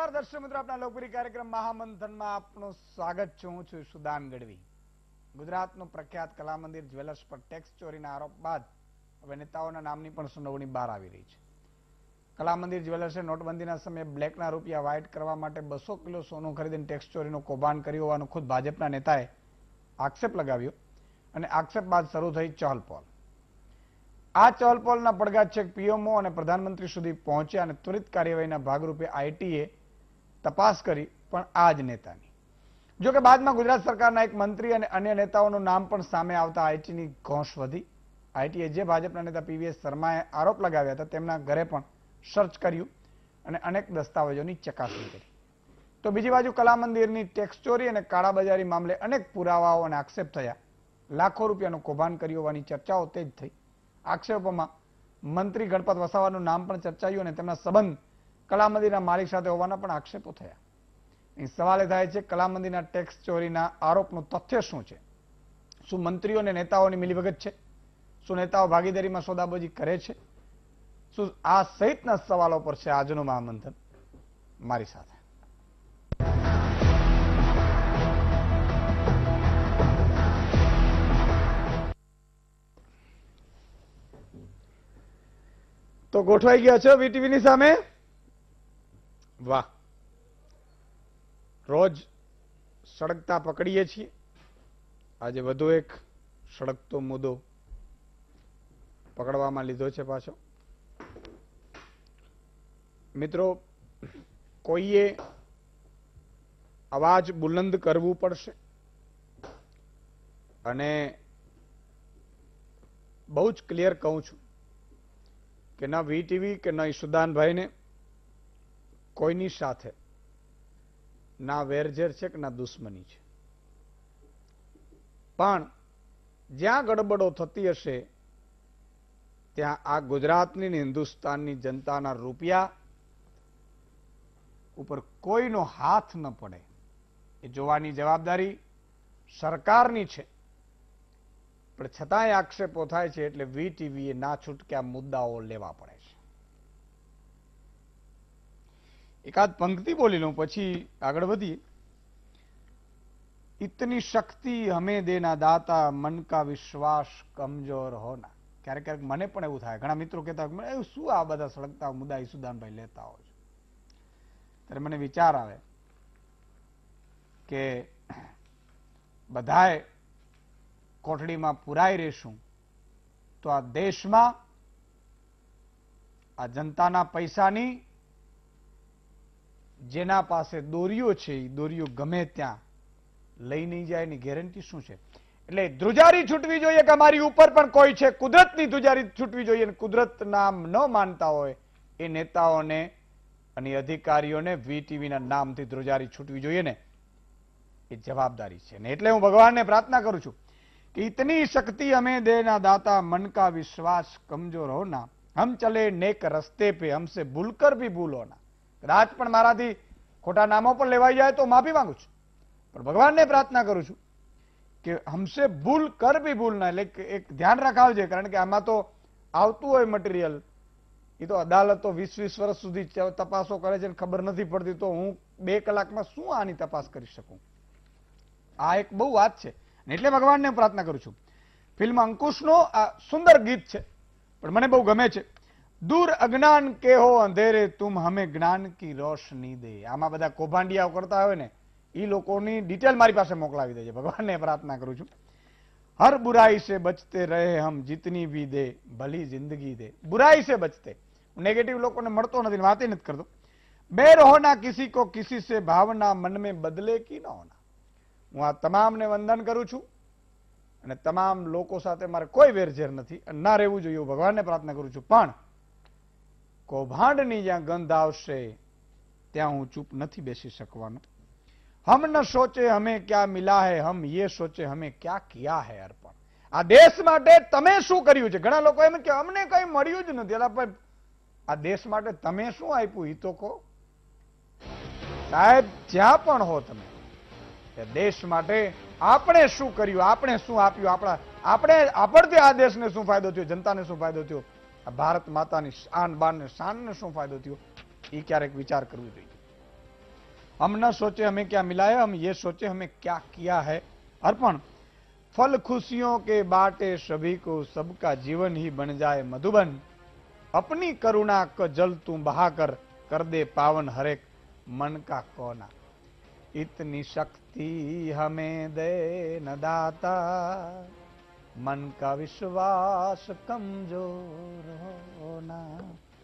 નમસ્કાર દર્શક મિત્રો, આપના લોકપ્રિય કાર્યક્રમ મહામંથનમાં આપનું સ્વાગત છે. હું છું સુદાન ગઢવી. ગુજરાતનું પ્રખ્યાત કલામંદિર જ્વેલર્સ પર ટેક્સ ચોરીના આરોપ બાદ હવે નેતાઓના નામની પણ સુનાવણી બહાર આવી રહી છે. કલામંદિર જ્વેલર્સે નોટબંધીના સમયે બ્લેકના રૂપિયા વ્હાઇટ કરવા માટે 200 કિલો સોનું ખરીદીને ટેક્સ ચોરીનું કૌભાંડ કર્યું હોવાનું ખુદ ભાજપના નેતાએ આક્ષેપ લગાવ્યો અને આક્ષેપ બાદ શરૂ થઈ ચહલપહલ. આ ચહલપહલના પડઘા છેક પીએમઓ અને પ્રધાનમંત્રી સુધી પહોંચ્યા અને ત્વરિત કાર્યવાહીના ભાગરૂપે આઈટીએ તપાસ કરી, પણ આ જ નેતાની. જોકે બાદમાં ગુજરાત સરકારના એક મંત્રી અને અન્ય નેતાઓનું નામ પણ સામે આવતા આઈટીની ઘોંસ વધી. આઈટીએ જે ભાજપના નેતા પીવીએસ શર્માએ આરોપ લગાવ્યા હતા તેમના ઘરે પણ સર્ચ કર્યું અને અનેક દસ્તાવેજોની ચકાસણી કરી. તો બીજી બાજુ કલામંદિરની ટેક્સ ચોરી અને કાળાબજારી મામલે અનેક પુરાવાઓ અને આક્ષેપ થયા. લાખો રૂપિયાનું કૌભાંડ કર્યું હોવાની ચર્ચાઓ તેજ થઈ. આક્ષેપોમાં મંત્રી ગણપત વસાવાનું નામ પણ ચર્ચાયું અને તેમના સંબંધ કલામંદિરના માલિક સાથે હોવાના પણ આક્ષેપો થયા. અહીં સવાલ એ થાય છે, કલામંદિરના ટેક્સ ચોરીના આરોપનું તથ્ય શું છે? શું મંત્રીઓ અને નેતાઓની મિલીભગત છે? શું નેતાઓ ભાગીદારીમાં સોદાબાજી કરે છે? શું આ સહિતના સવાલો પર છે આજનું મહામંથન. મારી સાથે તો ગોઠવાઈ ગયા છો વીટીવીની સામે. વાહ, રોજ સળગતા પકડીએ છીએ. આજે વધુ એક સળગતો મુદ્દો પકડવામાં લીધો છે પાછો. મિત્રો, કોઈએ અવાજ બુલંદ કરવું પડશે અને બહુ જ ક્લિયર કહું છું કે ના વીટીવી કે ના ઈશુદાનભાઈને કોઈની સાથે ના વેરઝેર છે કે ના દુશ્મની છે, પણ જ્યાં ગડબડો થતી હશે ત્યાં આ ગુજરાતની ને હિન્દુસ્તાનની જનતાના રૂપિયા ઉપર કોઈનો હાથ ન પડે એ જોવાની જવાબદારી સરકારની છે. પણ છતાંય આક્ષેપો થાય છે એટલે વીટીવીએ ના છૂટકે આ મુદ્દાઓ લેવા પડે છે. એકાદ પંક્તિ બોલી લઉં પછી આગળ વધીએ. ઇતની શક્તિ હમે દેના દાતા, મન કા વિશ્વાસ કમજોર હોના. ક્યારેક ક્યારેક મને પણ એવું થાય, ઘણા મિત્રો કહેતા એવું શું આ બધા સળગતા મુદ્દા ઈશુદાનભાઈ લેતા હોય છે. ત્યારે મને વિચાર આવે કે બધાએ કોઠડીમાં પુરાઈ રહેશું તો આ દેશમાં આ જનતાના પૈસાની જેના પાસે દોરીઓ છે એ દોરીઓ ગમે ત્યાં લઈ નહીં જાય એની ગેરંટી શું છે? એટલે ધ્રુજારી છૂટવી જોઈએ કે અમારી ઉપર પણ કોઈ છે. કુદરતની ધ્રુજારી છૂટવી જોઈએ અને કુદરત નામ ન માનતા હોય એ નેતાઓને અને અધિકારીઓને વીટીવીના નામથી ધ્રુજારી છૂટવી જોઈએ ને, એ જવાબદારી છે. ને એટલે હું ભગવાનને પ્રાર્થના કરું છું कि इतनी शक्ति हमें देना दाता, मन का विश्वास कमजोर होना, हम चले नेक रस्ते पे, हमसे भूलकर भी भूल होना. कदाच પણ મારાથી ખોટા નામો પણ લેવાઈ જાય તો માફી માંગુ છું, પણ ભગવાનને પ્રાર્થના કરું છું કે હમસે ભૂલ કર ભી ભૂલ ના. એટલે એક ધ્યાન રખાવજે, કારણ કે આમાં તો આવતું હોય મટીરિયલ, એ તો અદાલતો 20-20 વર્ષ સુધી તપાસો કરે છે, ખબર નથી પડતી, તો હું 2 કલાકમાં શું આની તપાસ કરી શકું? આ એક બહુ વાત છે. એટલે ભગવાનને પ્રાર્થના કરું છું. ફિલ્મ અંકુશનો આ સુંદર ગીત છે, પણ મને બહુ ગમે છે. દૂર અજ્ઞાન કે હો અંધેરે, તુમ હમે જ્ઞાન કી રોશની દે. આમાં બધા કૌભાંડિયાઓ કરતા હોય ને એ લોકોની ડિટેલ મારી પાસે મોકલાવી દેજે. ભગવાનને પ્રાર્થના કરું છું. હર બુરાઈ સે બચતે રહે હમ, જીતની ભી દે ભલી જિંદગી દે. બુરાઈ સે બચતે, નેગેટિવ લોકોને મળતો નથી, વાત નથી કરતો. બેર હોના કિસી કો કિસી સે, ભાવના મન में બદલે કી ન હોના. હું આ તમામને વંદન કરું છું અને તમામ લોકો સાથે મારે કોઈ વેરઝેર નથી, ના રહેવું જોઈએ એવું ભગવાનને પ્રાર્થના કરું છું. પણ કૌભાંડની જ્યાં ગંધ આવશે ત્યાં હું ચૂપ નથી બેસી શકવાનો. હમ ન સોચે હમે ક્યા મિલા હૈ, હમ યે સોચે હમે ક્યા કિયા હૈ અર્પણ. આ દેશ માટે તમે શું કર્યું છે? ઘણા લોકો એમ કે અમને કઈ મળ્યું જ નથી. એટલે આ દેશ માટે તમે શું આપ્યું એ તો કહો સાહેબ. જ્યાં પણ હો તમે, દેશ માટે આપણે શું કર્યું, આપણે શું આપ્યું, આપણથી આ દેશને શું ફાયદો થયો, જનતાને શું ફાયદો થયો, આ ભારત માતાની શાન બાન ને શાનને શું ફાયદો થયો, એ ક્યારેક વિચાર કરવો જોઈએ. हम न सोचे हमें क्या मिला है, हम ये सोचे हमें क्या किया है अर्पण। फल खुशियों के बाटे सभी को, सबका जीवन ही बन जाए मधुबन। अपनी करुणा का जल तू बहाकर, कर दे पावन हरेक मन का कोना। इतनी शक्ति हमें दे न दाता, मन का विश्वास कमजोर होना।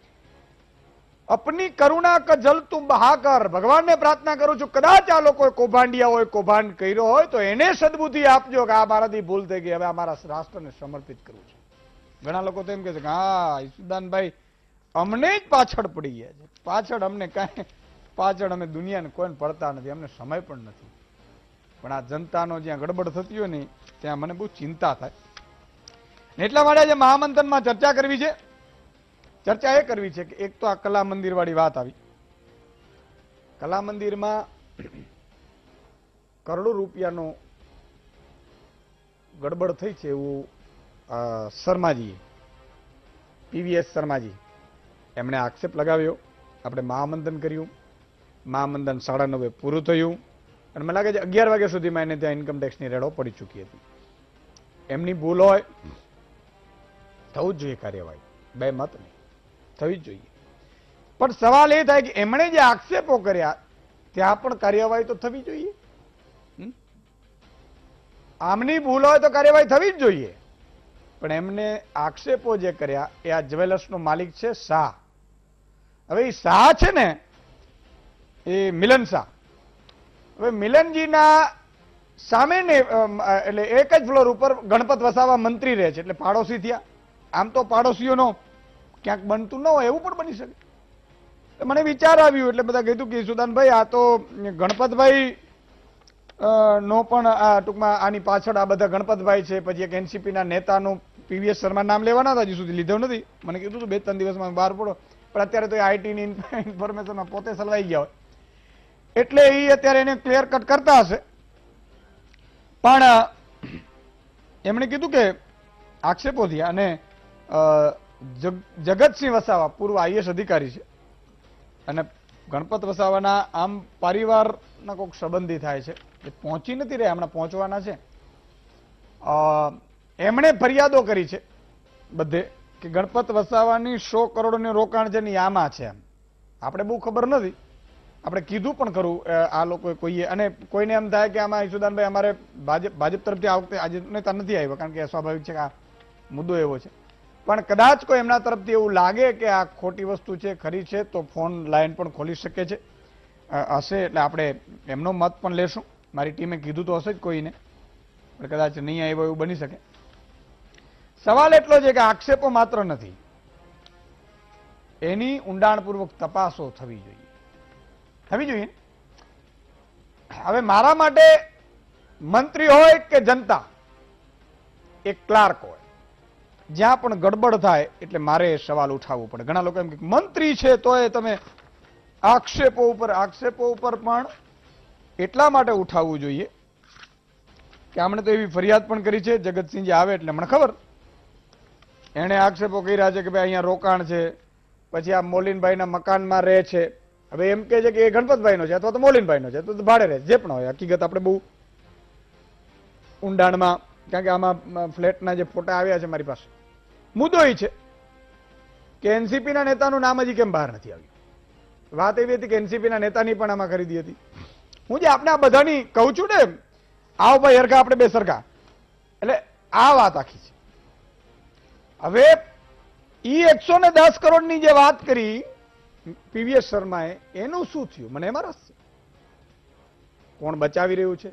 अपनी करुणा का जल તું બહાકર, ભગવાનને પ્રાર્થના કરું છું કદાચ આ લોકોએ કૌભાંડિયા હોય, કૌભાંડ કર્યો હોય તો એને સદબુદ્ધિ આપજો કે આ મારાથી ભૂલ થઈ ગઈ, હવે આ મારા રાષ્ટ્રને સમર્પિત કરવું છે. ઘણા લોકો તો એમ કહે છે કે હા ઈસુદાનભાઈ અમને જ પાછળ પડી ગયા છે, પાછળ અમને કાંઈ, પાછળ અમે દુનિયાને કોઈને પડતા નથી, અમને સમય પણ નથી. પણ આ જનતાનો જ્યાં ગડબડ થતી હોય ને ત્યાં મને બહુ ચિંતા થાય. એટલા માટે આજે મહામંથનમાં ચર્ચા કરવી છે. ચર્ચા એ કરવી છે કે એક તો આ કલા મંદિર વાળી વાત આવી. કલા મંદિરમાં કરોડો રૂપિયાનો ગડબડ થઈ છે એવું શર્માજીએ, પીવીએસ શર્માજી, એમણે આક્ષેપ લગાવ્યો. આપણે મહામંથન કર્યું, મહામંથન 9:30 પૂરું થયું અને મને લાગે છે 11 વાગ્યા સુધીમાં એને ત્યાં ઇન્કમ ટેક્સની રેડો પડી ચૂકી હતી. એમની ભૂલ હોય થવું જ જોઈએ કાર્યવાહી, બે મત નહીં, થવી જ જોઈએ. પણ સવાલ એ થાય કે એમણે જે આક્ષેપો કર્યા ત્યાં પણ કાર્યવાહી તો થવી જોઈએ. આમની ભૂલ હોય તો કાર્યવાહી થવી જ જોઈએ. પણ એમને આક્ષેપો જે કર્યા એ આ જ્વેલર્સનો માલિક છે શાહ. હવે એ શાહ છે ને એ મિલન શાહ. હવે મિલનજીના સામે ને એટલે એક જ ફ્લોર ઉપર ગણપત વસાવા મંત્રી રહે છે એટલે પાડોશી થયા. આમ તો પાડોશીઓનો ક્યાંક બનતું ન હોય એવું પણ બની શકે. મને વિચાર આવ્યું એટલે બધા કીધું કે ઈસુદાનભાઈ આ તો ગણપતભાઈ નો પણ આ ટૂંકમાં આની પાછળ આ બધા ગણપતભાઈ છે. પછી એક એનસીપીના નેતાનું પીવીએસ શર્મા નામ લેવાના હતા, હજી સુધી લીધું નથી. મને કીધું હતું 2-3 દિવસમાં બહાર પડો, પણ અત્યારે તો આઈટીની ઇન્ફોર્મેશનમાં પોતે સલવાઈ ગયા હોય એટલે એ અત્યારે એને ક્લિયર કટ કરતા હશે. પણ એમણે કીધું કે આક્ષેપો થયા અને જગતસિંહ વસાવા પૂર્વ આઈએસ અધિકારી છે અને ગણપત વસાવાના આમ પરિવારના કોઈક સંબંધી થાય છે, એ પહોંચી નથી રહ્યા, હમણાં પહોંચવાના છે. એમણે ફરિયાદો કરી છે બધે કે ગણપત વસાવાની 100 કરોડનું રોકાણ છે ને આમાં છે. એમ આપણે બહુ ખબર નથી, આપણે કીધું પણ ખરું આ લોકોએ કોઈએ, અને કોઈને એમ થાય કે આમાં ઈસુદાનભાઈ અમારે ભાજપ તરફથી આ વખતે આજે નેતા નથી આવ્યા કારણ કે સ્વાભાવિક છે કે આ મુદ્દો એવો છે. પણ કદાચ કોઈ એમના તરફથી એવું લાગે કે આ ખોટી વસ્તુ છે, ખરી છે, તો ફોન લાઈન પણ ખોલી શકે છે હશે એટલે આપણે એમનો મત પણ લેશું. મારી ટીમે કીધું તો હશે જ કોઈને, પણ કદાચ નહીં આવ્યો એવું બની શકે. સવાલ એટલો છે કે આક્ષેપો માત્ર નથી, એની ઊંડાણપૂર્વક તપાસો થવી જોઈએ, થવી જોઈએ. હવે મારા માટે મંત્રી હોય કે જનતા, એક ક્લાર્ક હોય, જ્યાં પણ ગડબડ થાય એટલે મારે સવાલ ઉઠાવવો પડે. ઘણા લોકો એમ કે મંત્રી છે તો એ તમે આક્ષેપો ઉપર પણ એટલા માટે ઉઠાવવું જોઈએ કે આમણે તો એવી ફરિયાદ પણ કરી છે. જગતસિંહજી આવે એટલે મને ખબર, એણે આક્ષેપો કર્યા છે કે ભાઈ અહીંયા રોકાણ છે, પછી આ મોલીનભાઈના મકાનમાં રહે છે. હવે એમ કે છે કે એ ગણપતભાઈનો છે અથવા તો મોલીનભાઈનો છે, તો ભાડે રહે, જે પણ હોય. હકીકત આપણે બહુ ઊંડાણમાં, કારણ કે આમાં ફ્લેટના જે ફોટા આવ્યા છે મારી પાસે, મુદ્દો એ છે કે એનસીપીના નેતાનું નામ હજી કેમ બહાર નથી આવ્યું. વાત એવી હતી કે એનસીપીના નેતાની પણ આમાં ખરીદી હતી. હું જે આપણે આ બધાની કહું છું ને, આવો ભાઈ હરખા આપણે બે સરખા, એટલે આ વાત આખી છે. હવે ઈ 110 કરોડની જે વાત કરી પીવીએસ શર્માએ, એનું શું થયું મને એમાં રસ છે. કોણ બચાવી રહ્યું છે?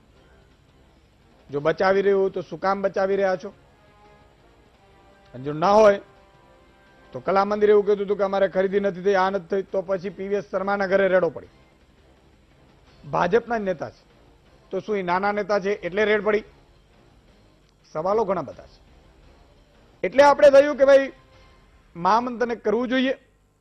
જો બચાવી રહ્યું હોય તો શું કામ બચાવી રહ્યા છો? અને જો ના હોય તો કલા મંદિર એવું કીધું હતું કે અમારે ખરીદી નથી થઈ, આ નથી થઈ, તો પછી પીવીએસ શર્માના ઘરે રેડો પડી. ભાજપના જ નેતા છે તો શું એ નાના નેતા છે એટલે રેડ પડી? સવાલો ઘણા બધા છે. એટલે આપણે થયું કે ભાઈ મહામંથને કરવું જોઈએ.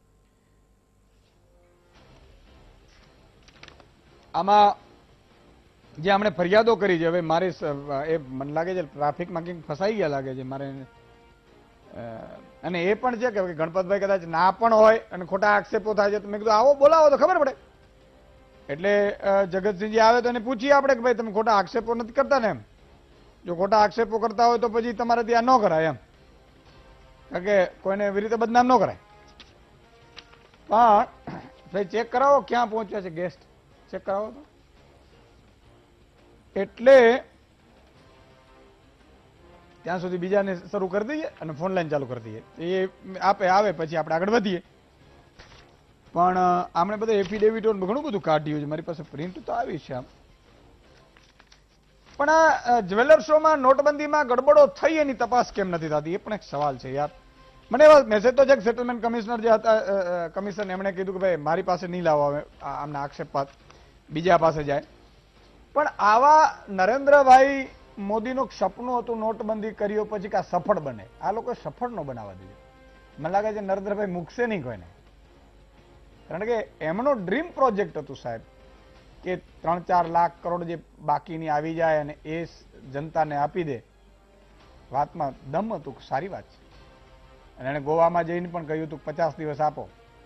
આમાં જે આપણે ફરિયાદો કરી છે, હવે મારે એ મને લાગે છે ટ્રાફિકમાં કંઈક ફસાઈ ગયા લાગે છે મારે, અને એ પણ છે કે ગણપતભાઈ કદાચ ના પણ હોય અને ખોટા આક્ષેપો થાય છે, તો મેં કીધું આવો બોલાવો તો ખબર પડે. એટલે જગતસિંહજી આવે તો એને પૂછીએ આપણે કે ભાઈ તમે ખોટા આક્ષેપો નથી કરતા ને એમ. જો ખોટા આક્ષેપો કરતા હોય તો પછી તમારે ત્યાં ન કરાય એમ, કારણ કે કોઈને એવી રીતે બદનામ ન કરાય. પણ ભાઈ ચેક કરાવો ક્યાં પહોંચ્યા છે ગેસ્ટ, ચેક કરાવો તો. એટલે ત્યાં સુધી બીજાને શરૂ કરી દઈએ અને ફોન લાઈન ચાલુ કરી દઈએ. એ આવે પછી આપણે આગળ વધીએ. પણ આમણે બધા એફિડેવિટો ઘણું બધું કાઢ્યું છે, મારી પાસે પ્રિન્ટ તો આવી છે આમ. પણ આ જ્વેલર્સોમાં નોટબંધીમાં ગડબડો થઈ એની તપાસ કેમ નથી થતી એ પણ એક સવાલ છે યાર. મને એવા મેસેજ તો છે સેટલમેન્ટ કમિશનર જે હતા કમિશન એમણે કીધું કે ભાઈ મારી પાસે નહીં લાવો, હવે આમના આક્ષેપાત બીજા પાસે જાય. પણ આવા નરેન્દ્રભાઈ મોદીનું સપનું હતું નોટબંધી કર્યો પછી કે આ સફળ બને, આ લોકો સફળ ન બનાવવા દીધું. મને લાગે છે નરેન્દ્રભાઈ મૂકશે નહીં કોઈને, કારણ કે એમનો ડ્રીમ પ્રોજેક્ટ હતું સાહેબ કે 3-4 લાખ કરોડ જે બાકીની આવી જાય અને એ જનતાને આપી દે. વાતમાં દમ હતું, સારી વાત છે. અને એને ગોવામાં જઈને પણ કહ્યું હતું 50 દિવસ આપો.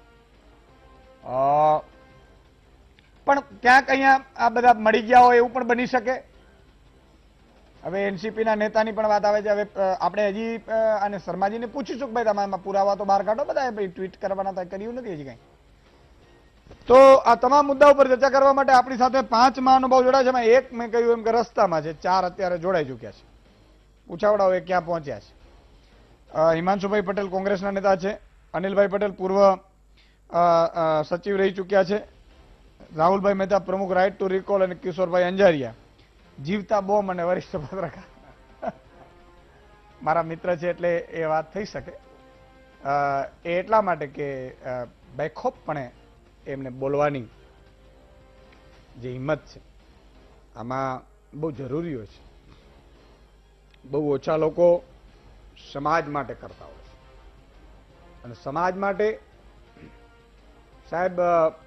પણ ક્યાંક અહીંયા આ બધા મળી ગયા હોય એવું પણ બની શકે. હવે એનસીપીના નેતાની પણ વાત આવે છે. હવે આપણે હજી આને શર્માજીને પૂછીશું કે ભાઈ તમારા પુરાવા તો બહાર કાઢો, બધા ટ્વીટ કરવાના થાય, કર્યું નથી હજી કઈ. તો આ તમામ મુદ્દા ઉપર ચર્ચા કરવા માટે આપણી સાથે 5 મહાનુભાવ જોડાયા છે. એમાં એક મેં કહ્યું એમ કે રસ્તામાં છે, 4 અત્યારે જોડાઈ ચુક્યા છે. પૂછાવડાઓ એ ક્યાં પહોંચ્યા છે. હિમાંશુભાઈ પટેલ કોંગ્રેસના નેતા છે. અનિલભાઈ પટેલ પૂર્વ સચિવ રહી ચુક્યા છે. રાહુલભાઈ મહેતા પ્રમુખ રાઇટ ટુ રિકોલ અને કિશોરભાઈ અંજારિયા જીવતા બોમ્બ અને વરિષ્ઠ પત્રકાર. મારા મિત્ર છે એટલે એ વાત થઈ શકે. એ એટલા માટે કે બેખોફપણે એમને બોલવાની જે હિંમત છે આમાં બહુ જરૂરી હોય છે. બહુ ઓછા લોકો સમાજ માટે કરતા હોય છે. અને સમાજ માટે સાહેબ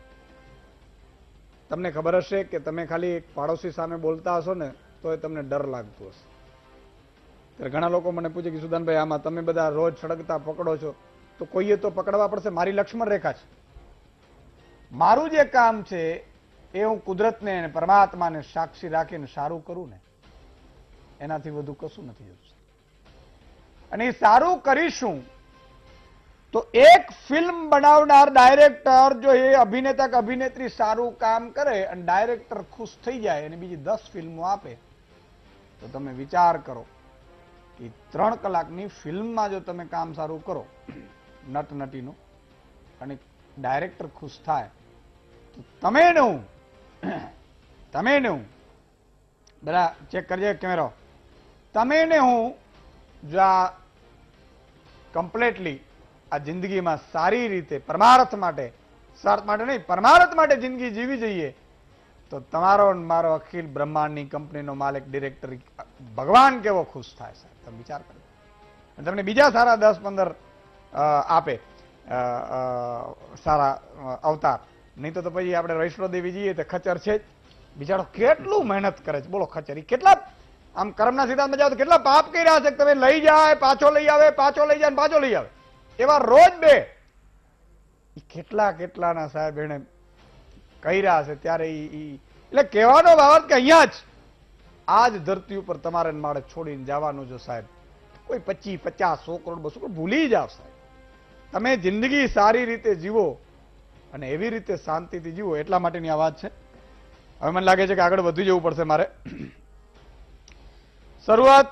તમને ખબર હશે કે તમે ખાલી એક પાડોશી સામે બોલતા હશો ને તો એ તમને ડર લાગતો હશે. ત્યારે ઘણા લોકો મને પૂછે કે સુદાનભાઈ આમાં તમે બધા રોજ સળગતા પકડો છો તો કોઈએ તો પકડવા પડશે. મારી લક્ષ્મણ રેખા છે. મારું જે કામ છે એ હું કુદરતને અને પરમાત્માને સાક્ષી રાખીને સારું કરું ને, એનાથી વધુ કશું નથી જોતું. અને એ સારું કરીશું તો એક ફિલ્મ બનાવનાર ડાયરેક્ટર જો એ અભિનેતા કે અભિનેત્રી સારું કામ કરે અને ડાયરેક્ટર ખુશ થઈ જાય અને બીજી 10 ફિલ્મો આપે તો તમે વિચાર કરો કે 3 કલાકની ફિલ્મમાં જો તમે કામ સારું કરો નટ નટીનું અને ડાયરેક્ટર ખુશ થાય તો તમે ને હું બધા ચેક કરજે કેમેરો, તમે ને હું જો આ કમ્પ્લીટલી આ જિંદગીમાં સારી રીતે પરમાર્થ માટે, સ્વાર્થ માટે નહીં પરમાર્થ માટે જિંદગી જીવી જઈએ તો તમારો મારો અખિલ બ્રહ્માંડની કંપનીનો માલિક ડિરેક્ટર ભગવાન કેવો ખુશ થાય સાહેબ. તમે વિચાર કરો. તમને બીજા સારા 10-15 આપે સારા અવતાર. નહીં તો પછી આપણે વૈષ્ણોદેવી જઈએ તો ખચર છે જ. બિચારો કેટલું મહેનત કરે છે બોલો ખચર. કેટલા આમ કર્મના સિદ્ધાંતમાં જાઓ તો કેટલા પાપ કર્યા છે. તમે લઈ જાય પાછો લઈ આવે, પાછો લઈ જાય પાછો લઈ આવે, એવા રોજ 2 કેટલાના સાહેબ એને કર્યા છે. ત્યારે એટલે કહેવાનો બાબત કે અહીંયા જ આ જ ધરતી ઉપર તમારે મારે છોડીને જવાનું છે સાહેબ. કોઈ 25-50-100 કરોડ 200 કરોડ ભૂલી જાવ સાહેબ. તમે જિંદગી સારી રીતે જીવો અને એવી રીતે શાંતિથી જીવો એટલા માટેની આ વાત છે. હવે મને લાગે છે કે આગળ વધી જવું પડશે મારે. શરૂઆત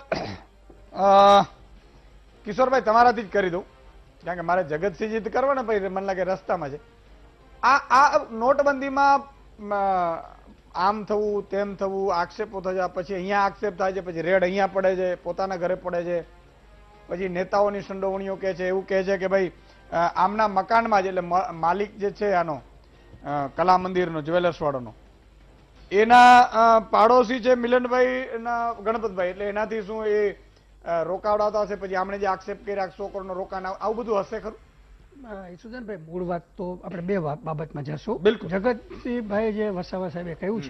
કિશોરભાઈ તમારાથી જ કરી દઉં કારણ કે મારે જગતસિંહજી કરવાના પછી મને લાગે રસ્તામાં છે. આ નોટબંધીમાં આમ થવું તેમ થવું આક્ષેપો થયા, પછી અહીંયા આક્ષેપ થાય છે, પછી રેડ અહીંયા પડે છે, પોતાના ઘરે પડે છે, પછી નેતાઓની સંડોવણીઓ કહે છે, એવું કહે છે કે ભાઈ આમના મકાનમાં જ એટલે માલિક જે છે આનો કલા મંદિરનો જ્વેલર્સ વાળોનો એના પાડોશી છે મિલનભાઈ ના ગણપતભાઈ, એટલે એનાથી શું એ રોકાવડાતા હશે. પછી આમણે જે આક્ષેપ કર્યા 100 કરોડનો રોકાણ આવું બધું હશે ખરું? ઈસુદાનભાઈ મૂળ વાત તો આપણે 2 બાબતમાં જશું. બિલકુલ. જગતસિંહભાઈ જે વસાવા સાહેબે કહ્યું છે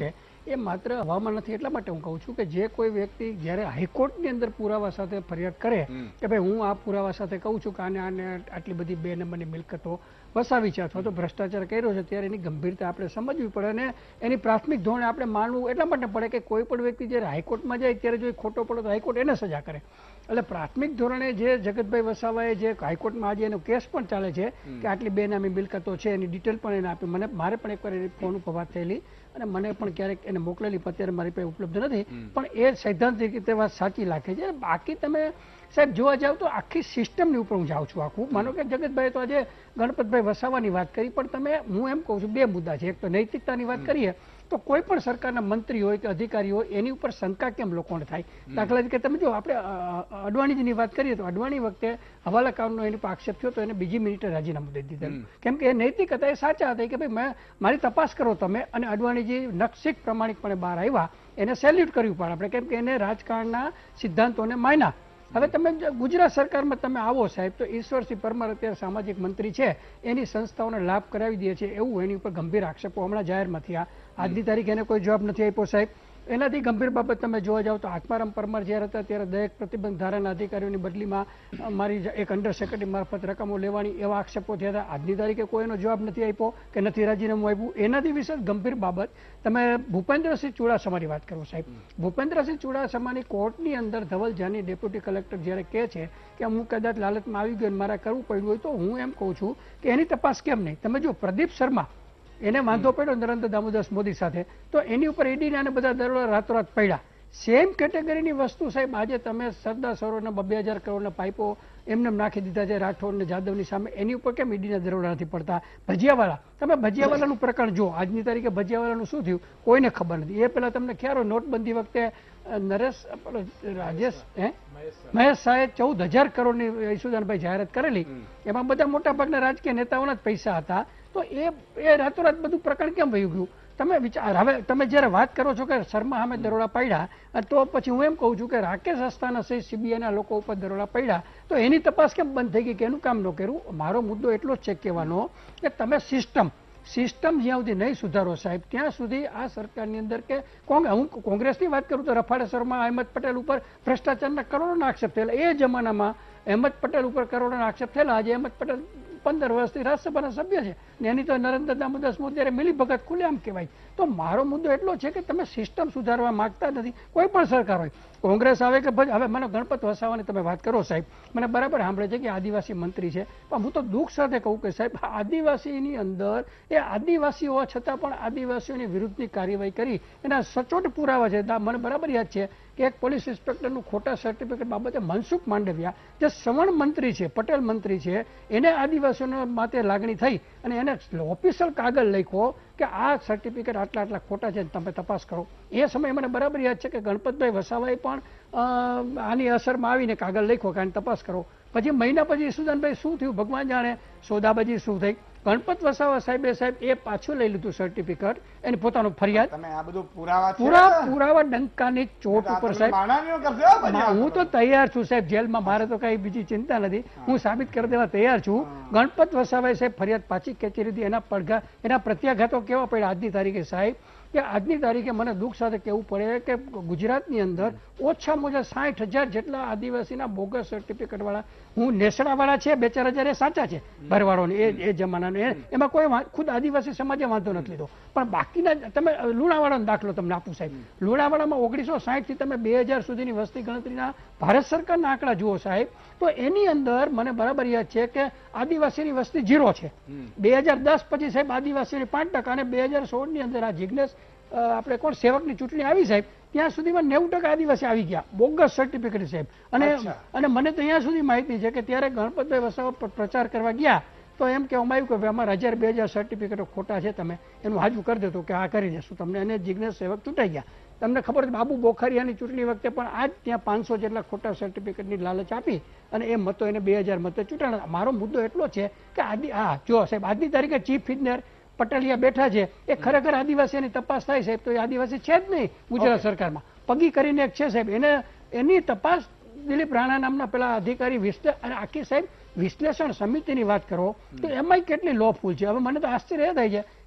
એ માત્ર હવામાં નથી. એટલા માટે હું કહું છું કે જે કોઈ વ્યક્તિ જ્યારે હાઈકોર્ટની અંદર પુરાવા સાથે ફરિયાદ કરે કે ભાઈ હું આ પુરાવા સાથે કહું છું કે આને આટલી બધી 2 નંબરની મિલકતો વસાવી છે અથવા તો ભ્રષ્ટાચાર કર્યો છે, ત્યારે એની ગંભીરતા આપણે સમજવી પડે અને એની પ્રાથમિક ધોરણે આપણે માનવું એટલા માટે પડે કે કોઈ પણ વ્યક્તિ જ્યારે હાઈકોર્ટમાં જાય ત્યારે જો ખોટો પડે તો હાઈકોર્ટ એને સજા કરે. એટલે પ્રાથમિક ધોરણે જે જગતભાઈ વસાવાએ જે હાઈકોર્ટમાં આજે એનો કેસ પણ ચાલે છે કે આટલી બેનામી મિલકતો છે એની ડિટેલ પણ એને આપી. મારે પણ એકવાર એની ફોન ઉપર વાત થયેલી અને મને પણ ક્યારેક એને મોકલેલી, અત્યારે મારી પાસે ઉપલબ્ધ નથી, પણ એ સૈદ્ધાંતિક રીતે વાત સાચી લાગે છે. બાકી તમે સાહેબ જોવા જાવ તો આખી સિસ્ટમની ઉપર હું જાઉં છું. આખું માનો કે જગતભાઈ તો આજે ગણપતભાઈ વસાવાની વાત કરી, પણ તમે હું એમ કહું છું 2 મુદ્દા છે. એક તો નૈતિકતાની વાત કરીએ તો કોઈ પણ સરકારના મંત્રી હોય કે અધિકારી હોય એની ઉપર શંકા કેમ લોકોને થાય. દાખલા તરીકે તમે જો આપણે અડવાણીજીની વાત કરીએ તો અડવાણી વખતે હવાલા કાનૂનનો એની પર આક્ષેપ થયો તો એને બીજી મિનિટે રાજીનામું દઈ દીધેલું, કેમ કે એ નૈતિક હતા, એ સાચા હતા કે ભાઈ મારી તપાસ કરો તમે. અને અડવાણીજી નકશિક પ્રમાણિકપણે બહાર આવ્યા, એને સેલ્યુટ કર્યું પણ આપણે, કેમ કે એને રાજકારણના સિદ્ધાંતોને માન્યા. હવે તમે ગુજરાત સરકારમાં તમે આવો સાહેબ તો ઈશ્વરસિંહ પરમાર અત્યારે સામાજિક મંત્રી છે, એની સંસ્થાઓને લાભ કરાવી દે છે એવું એની ઉપર ગંભીર આક્ષેપો હમણાં જાહેરમાં થયા. આજની તારીખે એને કોઈ જવાબ નથી આપ્યો સાહેબ. એનાથી ગંભીર બાબત તમે જોવા જાવ તો આત્મારામ પરમાર જ્યારે હતા ત્યારે દરેક પ્રતિબંધ ધારાના અધિકારીઓની બદલીમાં મારી એક અંડર સેક્રેટરી મારફત રકમો લેવાની એવા આક્ષેપો થયા હતા. આજની તારીખે કોઈ એનો જવાબ નથી આપ્યો કે નથી રાજીનામું આપ્યું. એનાથી વિશેષ ગંભીર બાબત તમે ભૂપેન્દ્રસિંહ ચુડાસમાની વાત કરો સાહેબ. ભૂપેન્દ્રસિંહ ચુડાસમાની કોર્ટની અંદર ધવલ જાની ડેપ્યુટી કલેક્ટર જ્યારે કહે છે કે હું કદાચ લાલચમાં આવી ગયો મારા કરવું પડ્યું હોય, તો હું એમ કહું છું કે એની તપાસ કેમ નહીં. તમે જો પ્રદીપ શર્મા એને વાંધો પડ્યો નરેન્દ્ર દામોદાસ મોદી સાથે, તો એની ઉપર ઈડીના બધા દરોડા રાતોરાત પડ્યા. સેમ કેટેગરીની વસ્તુ સાહેબ આજે તમે સરદાર સરોવરના 2,000 કરોડના પાઇપો એમને નાખી દીધા છે રાઠોડ અને જાદવની સામે, એની ઉપર કેમ ઈડીના દરોડા નથી પડતા. ભજીયાવાળા, તમે ભજીયાવાળાનું પ્રકરણ જો આજની તારીખે ભજીયાવાળાનું શું થયું કોઈને ખબર નથી. એ પહેલા તમને ખ્યાલ હોય નોટબંધી વખતે મહેશ શાહે 14,000 કરોડની ઈસુદાનભાઈ જાહેરાત કરેલી, એમાં બધા મોટા ભાગના રાજકીય નેતાઓના જ પૈસા હતા. તો એ રાતોરાત બધું પ્રકરણ કેમ વયું ગયું તમે વિચાર. હવે તમે જ્યારે વાત કરો છો કે શર્મા સામે દરોડા પડ્યા, તો પછી હું એમ કહું છું કે રાકેશ અસ્થાના સહિત સીબીઆઈના લોકો ઉપર દરોડા પડ્યા, તો એની તપાસ કેમ બંધ થઈ ગઈ કે એનું કામ ન કર્યું. મારો મુદ્દો એટલો જ છે કહેવાનો કે તમે સિસ્ટમ જ્યાં સુધી નહીં સુધારો સાહેબ ત્યાં સુધી આ સરકારની અંદર કે હું કોંગ્રેસની વાત કરું તો રફાળે શર્મા અહેમદ પટેલ ઉપર ભ્રષ્ટાચારના કરોડોના આક્ષેપ થયેલા. એ જમાનામાં અહેમદ પટેલ ઉપર કરોડોના આક્ષેપ થયેલા. આજે અહેમદ પટેલ 15 વર્ષથી રાજ્યસભાના સભ્ય છે ને એની તો નરેન્દ્ર દામોદાસ મોદી ત્યારે મિલી ભગત ખુલ્લેઆમ કહેવાય. તો મારો મુદ્દો એટલો છે કે તમે સિસ્ટમ સુધારવા માંગતા નથી, કોઈ પણ સરકાર હોય, કોંગ્રેસ આવે કે હવે મને ગણપત વસાવાની તમે વાત કરો સાહેબ, મને બરાબર સાંભળે છે કે આદિવાસી મંત્રી છે, પણ હું તો દુઃખ સાથે કહું કે સાહેબ આદિવાસીની અંદર એ આદિવાસી હોવા છતાં પણ આદિવાસીઓની વિરુદ્ધની કાર્યવાહી કરી એના સચોટ પુરાવા છે. મને બરાબર યાદ છે કે એક પોલીસ ઇન્સ્પેક્ટરનું ખોટા સર્ટિફિકેટ બાબતે મનસુખ માંડવિયા જે સવર્ણ મંત્રી છે, પટેલ મંત્રી છે, એને આદિવાસીઓના માટે લાગણી થઈ અને એને ઓફિશિયલ કાગળ લખ્યો કે આ સર્ટિફિકેટ આટલા ખોટા છે તમે તપાસ કરો. એ સમયે મને બરાબર યાદ છે કે ગણપતભાઈ વસાવાએ પણ આની અસરમાં આવીને કાગળ લખ્યો કે આની તપાસ કરો. પછી મહિના પછી ઈસુદાનભાઈ શું થયું ભગવાન જાણે, સોદાબાજી શું થઈ. ગણપત વસાવા સાહેબ એ પાછું લઈ લીધું સર્ટિફિકેટ, એની પોતાનું ફરિયાદ. તમે આ બધું પુરાવા ડંકાની ચોટ ઉપર સાહેબ હું તો તૈયાર છું સાહેબ. જેલમાં મારે તો કઈ બીજી ચિંતા નથી, હું સાબિત કરી દેવા તૈયાર છું. ગણપત વસાવાએ સાહેબ ફરિયાદ પાછી ખેંચી લીધી. એના પ્રત્યાઘાતો કેવા પડ્યા આજની તારીખે સાહેબ કે આજની તારીખે મને દુઃખ સાથે કહેવું પડે કે ગુજરાતની અંદર ઓછામાં ઓછા 60,000 જેટલા આદિવાસીના બોગસ સર્ટિફિકેટ વાળા, હું નેસડા વાળા છે 2-4 હજાર એ સાચા છે ભરવાડોને એ જમાનાને, એમાં કોઈ ખુદ આદિવાસી સમાજે વાંધો નથી લીધો. પણ બાકીના તમે લુણાવાડાનો દાખલો તમને આપું સાહેબ. લુણાવાડામાં 1960 થી તમે 2000 સુધીની વસ્તી ગણતરીના ભારત સરકારના આંકડા જુઓ સાહેબ, તો એની અંદર મને બરાબર યાદ છે કે આદિવાસીની વસ્તી 0 છે. 2010 પછી સાહેબ આદિવાસીની 5% અને 2016 ની અંદર આ જિજ્ઞેશ આપણે કોણ સેવકની ચૂંટણી આવી સાહેબ ત્યાં સુધીમાં 90% આદિવાસી આવી ગયા બોગસ સર્ટિફિકેટ સાહેબ. અને મને તો ત્યાં સુધી માહિતી છે કે ત્યારે ગણપતભાઈ વસાવા પ્રચાર કરવા ગયા તો એમ કહેવામાં આવ્યું કે અમારા 1000-2000 સર્ટિફિકેટો ખોટા છે, તમે એનું હાજુ કરી દેતો કે આ કરી દેશું તમને. અને જિજ્ઞેશ સેવક ચૂંટાઈ ગયા. તમને ખબર છે બાબુ બોખારીયાની ચૂંટણી વખતે પણ આ જ ત્યાં 500 જેટલા ખોટા સર્ટિફિકેટની લાલચ આપી અને એ મતો એને 2000 મતો ચૂંટાણા. મારો મુદ્દો એટલો છે કે જો સાહેબ આજની તારીખે ચીફ ઇજનેર પટેલિયા બેઠા છે, એ ખરેખર આદિવાસીની તપાસ થાય સાહેબ તો એ આદિવાસી છે જ નહીં ગુજરાત સરકારમાં. પગી કરીને એક છે સાહેબ, એની તપાસ દિલીપ રાણા નામના પેલા અધિકારી અને આખી સાહેબ વિશ્લેષણ સમિતિની વાત કરો તો એમાંય કેટલી લોફૂલ છે. હવે મને તો આશ્ચર્ય થાય છે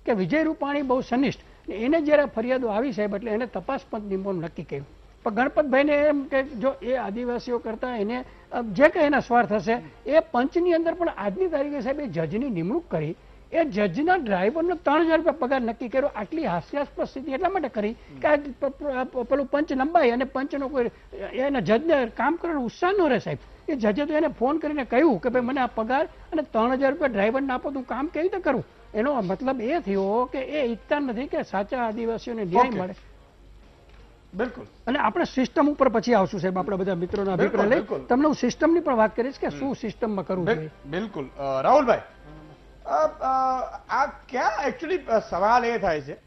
કે વિજય રૂપાણી બહુ સનિષ્ઠ, એને જ્યારે ફરિયાદો આવી સાહેબ એટલે એને તપાસ પંચ નિમવાનું નક્કી કર્યું. પણ ગણપતભાઈને એમ કે જો એ આદિવાસીઓ કરતા એને જે કંઈ એના સ્વાર્થ હશે એ પંચની અંદર પણ આજની તારીખે સાહેબ એ જજની નિમણૂક કરી, એ જજના ડ્રાઈવરનો 3000 રૂપિયા પગાર નક્કી કર્યો. આટલી હાસ્યાસ્પદ સ્થિતિ એટલા માટે કરી કે આ પેલું પંચ લંબાઈ અને પંચનો કોઈ એના જજને કામ કરવાનો ઉત્સાહ ન રહે સાહેબ. એ જજે તો એને ફોન કરીને કહ્યું કે ભાઈ મને આ પગાર અને 3000 રૂપિયા ડ્રાઈવરને આપો તો હું કામ કેવી રીતે કરું. એનો મતલબ એ થયો કે એ ઈચ્છતા નથી કે સાચા આદિવાસીઓને ન્યાય મળે. બિલકુલ. અને આપણે સિસ્ટમ ઉપર પછી આવશું સાહેબ, આપણે બધા મિત્રોના અભિપ્રાય લઈ તમને હું સિસ્ટમની પણ વાત કરીશ કે શું સિસ્ટમમાં કરવું જોઈએ. બિલકુલ. રાહુલભાઈ, આ ક્યાં એકચ્યુઅલી સવાલ એ થાય છે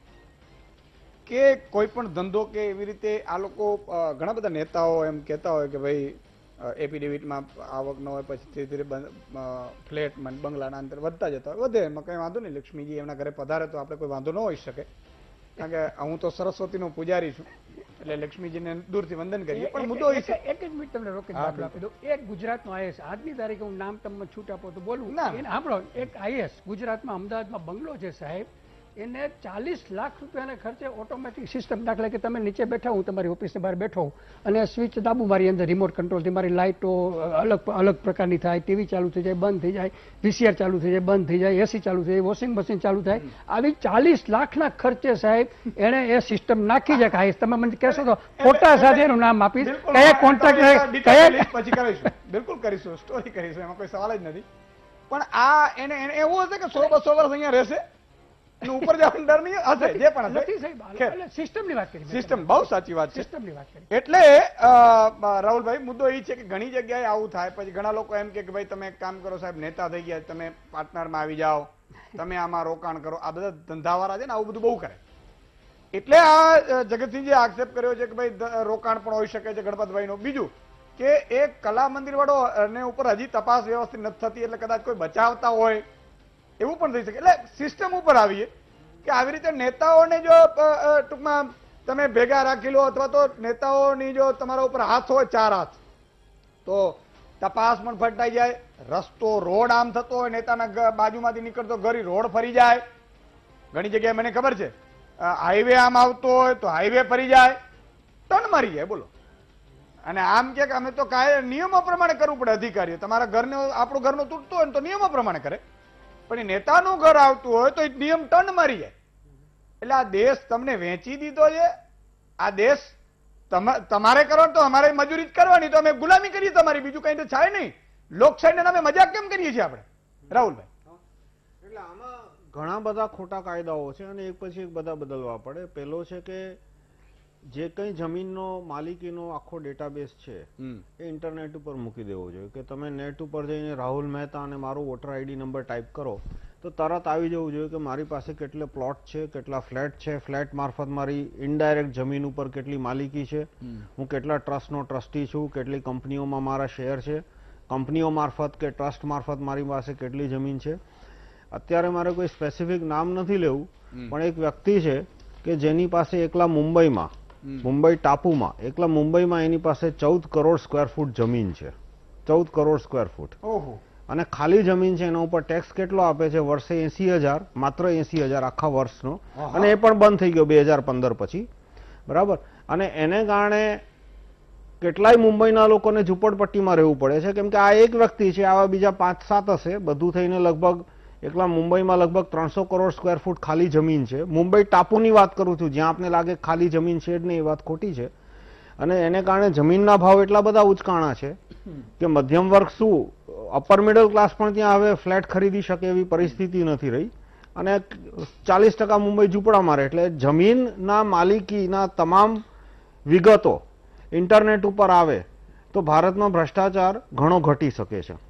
કે કોઈ પણ ધંધો કે એવી રીતે આ લોકો ઘણા બધા નેતાઓ એમ કહેતા હોય કે ભાઈ એફિડેવિટમાં આવક ન હોય પછી ધીરે ધીરે ફ્લેટમાં બંગલાના અંતર વધતા જતા હોય, વધે એમાં કંઈ વાંધો નહીં. લક્ષ્મીજી એમના ઘરે પધારે તો આપણે કોઈ વાંધો ન હોઈ શકે, કારણ કે હું તો સરસ્વતીનો પૂજારી છું એટલે લક્ષ્મીજીને દૂરથી વંદન કરીએ. પણ મુદ્દો એ છે, એક જ મિનિટ તમને રોકી આપી દઉં. એક ગુજરાતનો આઈએસ આજની તારીખે હું નામ તમને છૂટ આપો તો બોલું એને સાંભળો. એક આઈએસ ગુજરાતમાં અમદાવાદમાં બંગલો છે સાહેબ, એને 40 લાખ રૂપિયાના ખર્ચે ઓટોમેટિક સિસ્ટમ, દાખલા કે તમે નીચે બેઠા હું તમારી ઓફિસની બહાર બેઠો અને સ્વિચ દાબુ મારી અંદર રિમોટ કંટ્રોલથી મારી લાઇટો અલગ પ્રકારની થાય, ટીવી ચાલુ થઈ જાય બંધ થઈ જાય, વીસીઆર ચાલુ થઈ જાય બંધ થઈ જાય, એસી ચાલુ થઈ જાય, વોશિંગ મશીન ચાલુ થાય. આવી 40 લાખના ખર્ચે સાહેબ એને એ સિસ્ટમ નાખી છે. ખાઈશ તમે મને કહેશો તો ફોટા સાથે એનું નામ આપીશ, કયા કોન્ટ્રાક્ટ પછી કરીશું. બિલકુલ કરીશું, સ્ટોરી કરીશું, એમાં કોઈ સવાલ જ નથી. પણ આ એને એવું હશે કે 100-200 વર્ષ અહીંયા રહેશે, ઉપર જવાનો ડર નહીં હશે, જે પણ હશે. સિસ્ટમની વાત કરી, સિસ્ટમ બહુ સાચી વાત છે. સિસ્ટમની વાત કરી. એટલે રાહુલભાઈ મુદ્દો એ છે કે ઘણી જગ્યાએ આવું થાય. પછી ઘણા લોકો એમ કે ભાઈ તમે એક કામ કરો સાહેબ, નેતા થઈ ગયા, તમે પાર્ટનરમાં આવી જાઓ, તમે આમાં રોકાણ કરો. આ બધા ધંધાવાળા છે ને આવું બધું બહુ કરે. એટલે આ જગતસિંહજીએ આક્ષેપ કર્યો છે કે ભાઈ રોકાણ પણ હોઈ શકે છે ગણપતભાઈનો. બીજું કે એક કલા મંદિર વાળો ને ઉપર હજી તપાસ વ્યવસ્થિત નથી થતી એટલે કદાચ કોઈ બચાવતા હોય એવું પણ થઈ શકે. એટલે સિસ્ટમ ઉપર આવીએ કે આવી રીતે નેતાઓને જો ટૂંકમાં તમે ભેગા રાખી લો અથવા તો નેતાઓની જો તમારા ઉપર હાથ હોય 4 હાથ તો તપાસ પણ ફટાઈ જાય. રસ્તો રોડ આમ થતો હોય, નેતાના બાજુમાંથી નીકળતો ગરી રોડ ફરી જાય. ઘણી જગ્યાએ મને ખબર છે હાઈવે આમ આવતો હોય તો હાઈવે ફરી જાય, ટર્ન મારી જાય. બોલો. અને આમ કે અમે તો કાંઈ નિયમો પ્રમાણે કરવું પડે. અધિકારીઓ તમારા ઘરનો આપણું ઘરનો તૂટતો હોય તો નિયમો પ્રમાણે કરે, પણ એ નેતાનું ઘર આવતું હોય તો એ નિયમ ટર્ન મારી જાય. એટલે આ દેશ તમને વેચી દીધો છે. આ દેશ તમારે કરવાનો તો અમારે મજૂરી જ કરવાની, તો અમે ગુલામી કરીએ તમારી, બીજું કઈ તો થાય નહીં. લોકશાહીના નામે મજાક કેમ કરીએ છીએ આપણે રાહુલભાઈ? એટલે આમાં ઘણા બધા ખોટા કાયદાઓ છે અને એક પછી એક બધા બદલવા પડે. પહેલો છે કે જે કંઈ જમીનનો માલિકીનો આખો ડેટાબેઝ છે એ ઇન્ટરનેટ ઉપર મૂકી દેવો જોઈએ કે તમે નેટ ઉપર જઈને રાહુલ મહેતા અને મારો વોટર આઈડી નંબર ટાઈપ કરો તો તરત આવી જવું જોઈએ કે મારી પાસે કેટલા પ્લોટ છે, કેટલા ફ્લેટ છે, ફ્લેટ મારફત મારી ઇનડાયરેક્ટ જમીન ઉપર કેટલી માલિકી છે, હું કેટલા ટ્રસ્ટનો ટ્રસ્ટી છું, કેટલી કંપનીઓમાં મારા શેર છે, કંપનીઓ મારફત કે ટ્રસ્ટ મારફત મારી પાસે કેટલી જમીન છે. અત્યારે મારે કોઈ સ્પેસિફિક નામ નથી લેવું, પણ એક વ્યક્તિ છે કે જેની પાસે એકલા મુંબઈમાં, મુંબઈ ટાપુમાં, એકલા મુંબઈમાં એની પાસે 14 કરોડ સ્ક્વેર ફૂટ જમીન છે. 14 કરોડ સ્ક્વેર ફૂટ. અને ખાલી જમીન છે. એના ઉપર ટેક્સ કેટલો આપે છે? વર્ષે 80,000, માત્ર 80,000 આખા વર્ષનો. અને એ પણ બંધ થઈ ગયો 2015 પછી, બરાબર. અને એને કારણે કેટલાય મુંબઈના લોકોને ઝૂંપડપટ્ટીમાં રહેવું પડે છે, કેમ કે આ એક વ્યક્તિ છે, આવા બીજા 5-7 હશે, બધું થઈને લગભગ એકલા મુંબઈમાં લગભગ 300 કરોડ સ્ક્વેર ફૂટ ખાલી જમીન છે. મુંબઈ ટાપુની વાત કરું છું, જ્યાં આપને લાગે ખાલી જમીન છે જ નહીં, એ વાત ખોટી છે. અને એને કારણે જમીનના ભાવ એટલા બધા ઉચકાણા છે કે મધ્યમ વર્ગ શું, અપર મિડલ ક્લાસ પણ ત્યાં હવે ફ્લેટ ખરીદી શકે એવી પરિસ્થિતિ નથી રહી. અને 40% મુંબઈ ઝૂંપડામાં રહે. એટલે જમીનના માલિકીના તમામ વિગતો ઇન્ટરનેટ ઉપર આવે તો ભારતમાં ભ્રષ્ટાચાર ઘણો ઘટી શકે છે.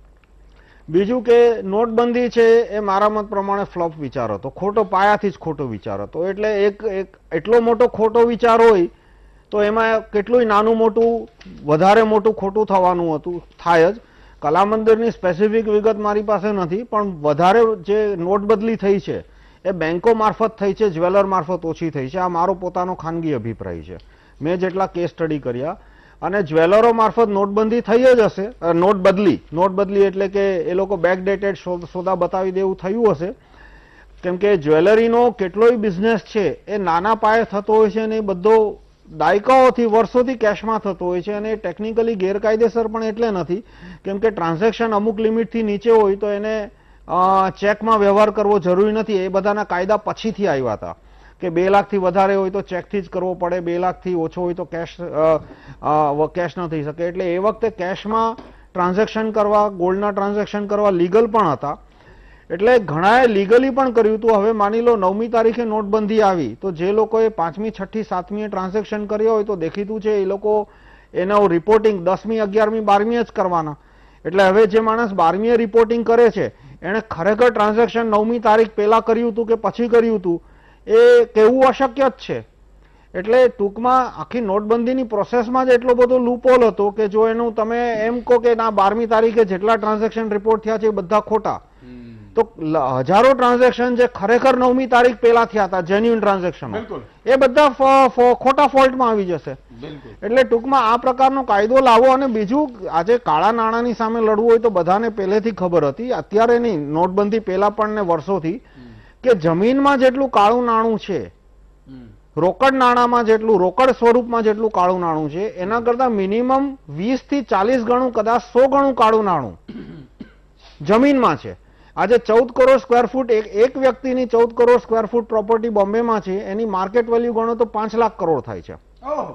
બીજું કે નોટબંધી છે એ મારા મત પ્રમાણે ફ્લોપ વિચાર હતો, ખોટો પાયાથી જ ખોટો વિચાર હતો. એટલે એક એટલો મોટો ખોટો વિચાર હોય તો એમાં કેટલું નાનું મોટું વધારે મોટું ખોટું થવાનું હતું, થાય જ. કલા મંદિરની સ્પેસિફિક વિગત મારી પાસે નથી, પણ વધારે જે નોટબદલી થઈ છે એ બેંકો મારફત થઈ છે, જ્વેલર મારફત ઓછી થઈ છે. આ મારો પોતાનો ખાનગી અભિપ્રાય છે. મેં જેટલા કેસ સ્ટડી કર્યા, અને જ્વેલરો મારફત નોટબંધી થઈ જ હશે. નોટબદલી એટલે કે એ લોકો બેકડેટેડ સોદા બતાવી દેવું થયું હશે. કેમ કે જ્વેલરીનો કેટલોય બિઝનેસ છે એ નાના પાયે થતો હોય છે અને એ બધો દાયકાઓથી વર્ષોથી કેશમાં થતો હોય છે અને ટેકનિકલી ગેરકાયદેસર પણ એટલે નથી કેમ કે ટ્રાન્ઝેક્શન અમુક લિમિટથી નીચે હોય તો એને ચેકમાં વ્યવહાર કરવો જરૂરી નથી. એ બધાના કાયદા પછીથી આવ્યા હતા કે 2 લાખથી વધારે હોય તો ચેકથી જ કરવો પડે, 2 લાખથી ઓછો હોય તો કેશ ન થઈ શકે. એટલે એ વખતે કેશમાં ટ્રાન્ઝેક્શન કરવા, ગોલ્ડના ટ્રાન્ઝેક્શન કરવા લીગલ પણ હતા. એટલે ઘણાએ લીગલી પણ કર્યું હતું. હવે માની લો 9મી તારીખે નોટબંધી આવી તો જે લોકોએ 5મી, 6ઠી, 7મીએ ટ્રાન્ઝેક્શન કર્યા હોય તો દેખીતું છે એ લોકો એનો રિપોર્ટિંગ 10મી, 11મી, 12મીએ જ કરવાના. એટલે હવે જે માણસ 12મીએ રિપોર્ટિંગ કરે છે એણે ખરેખર ટ્રાન્ઝેક્શન 9મી તારીખ પહેલા કર્યું હતું કે પછી કર્યું હતું એ કહેવું અશક્ય જ છે. એટલે ટૂંકમાં આખી નોટબંધીની પ્રોસેસમાં જ એટલો બધો લૂપહોલ હતો કે જો એનું તમે એમ કહો કે ના 12મી તારીખે જેટલા ટ્રાન્ઝેક્શન રિપોર્ટ થયા છે એ બધા ખોટા, તો હજારો ટ્રાન્ઝેક્શન જે ખરેખર 9મી તારીખ પહેલા થયા હતા જેન્યુઇન ટ્રાન્ઝેક્શન એ બધા ખોટા ફોલ્ટમાં આવી જશે. એટલે ટૂંકમાં આ પ્રકારનો કાયદો લાવો. અને બીજું, આજે કાળા નાણાંની સામે લડવું હોય તો બધાને પહેલેથી ખબર હતી, અત્યારે નહીં, નોટબંધી પહેલા પણ ને વર્ષોથી, કે જમીનમાં જેટલું કાળું નાણું છે, રોકડ નાણાંમાં જેટલું, રોકડ સ્વરૂપમાં જેટલું કાળું નાણું છે એના કરતા મિનિમમ 20 થી 40 ગણું, કદાચ 100 ગણું કાળું નાણું જમીનમાં છે. આજે 14 કરોડ સ્ક્વેર ફૂટ એક વ્યક્તિની 14 કરોડ સ્ક્વેર ફૂટ પ્રોપર્ટી બોમ્બેમાં છે, એની માર્કેટ વેલ્યુ ગણો તો 5 લાખ કરોડ થાય છે.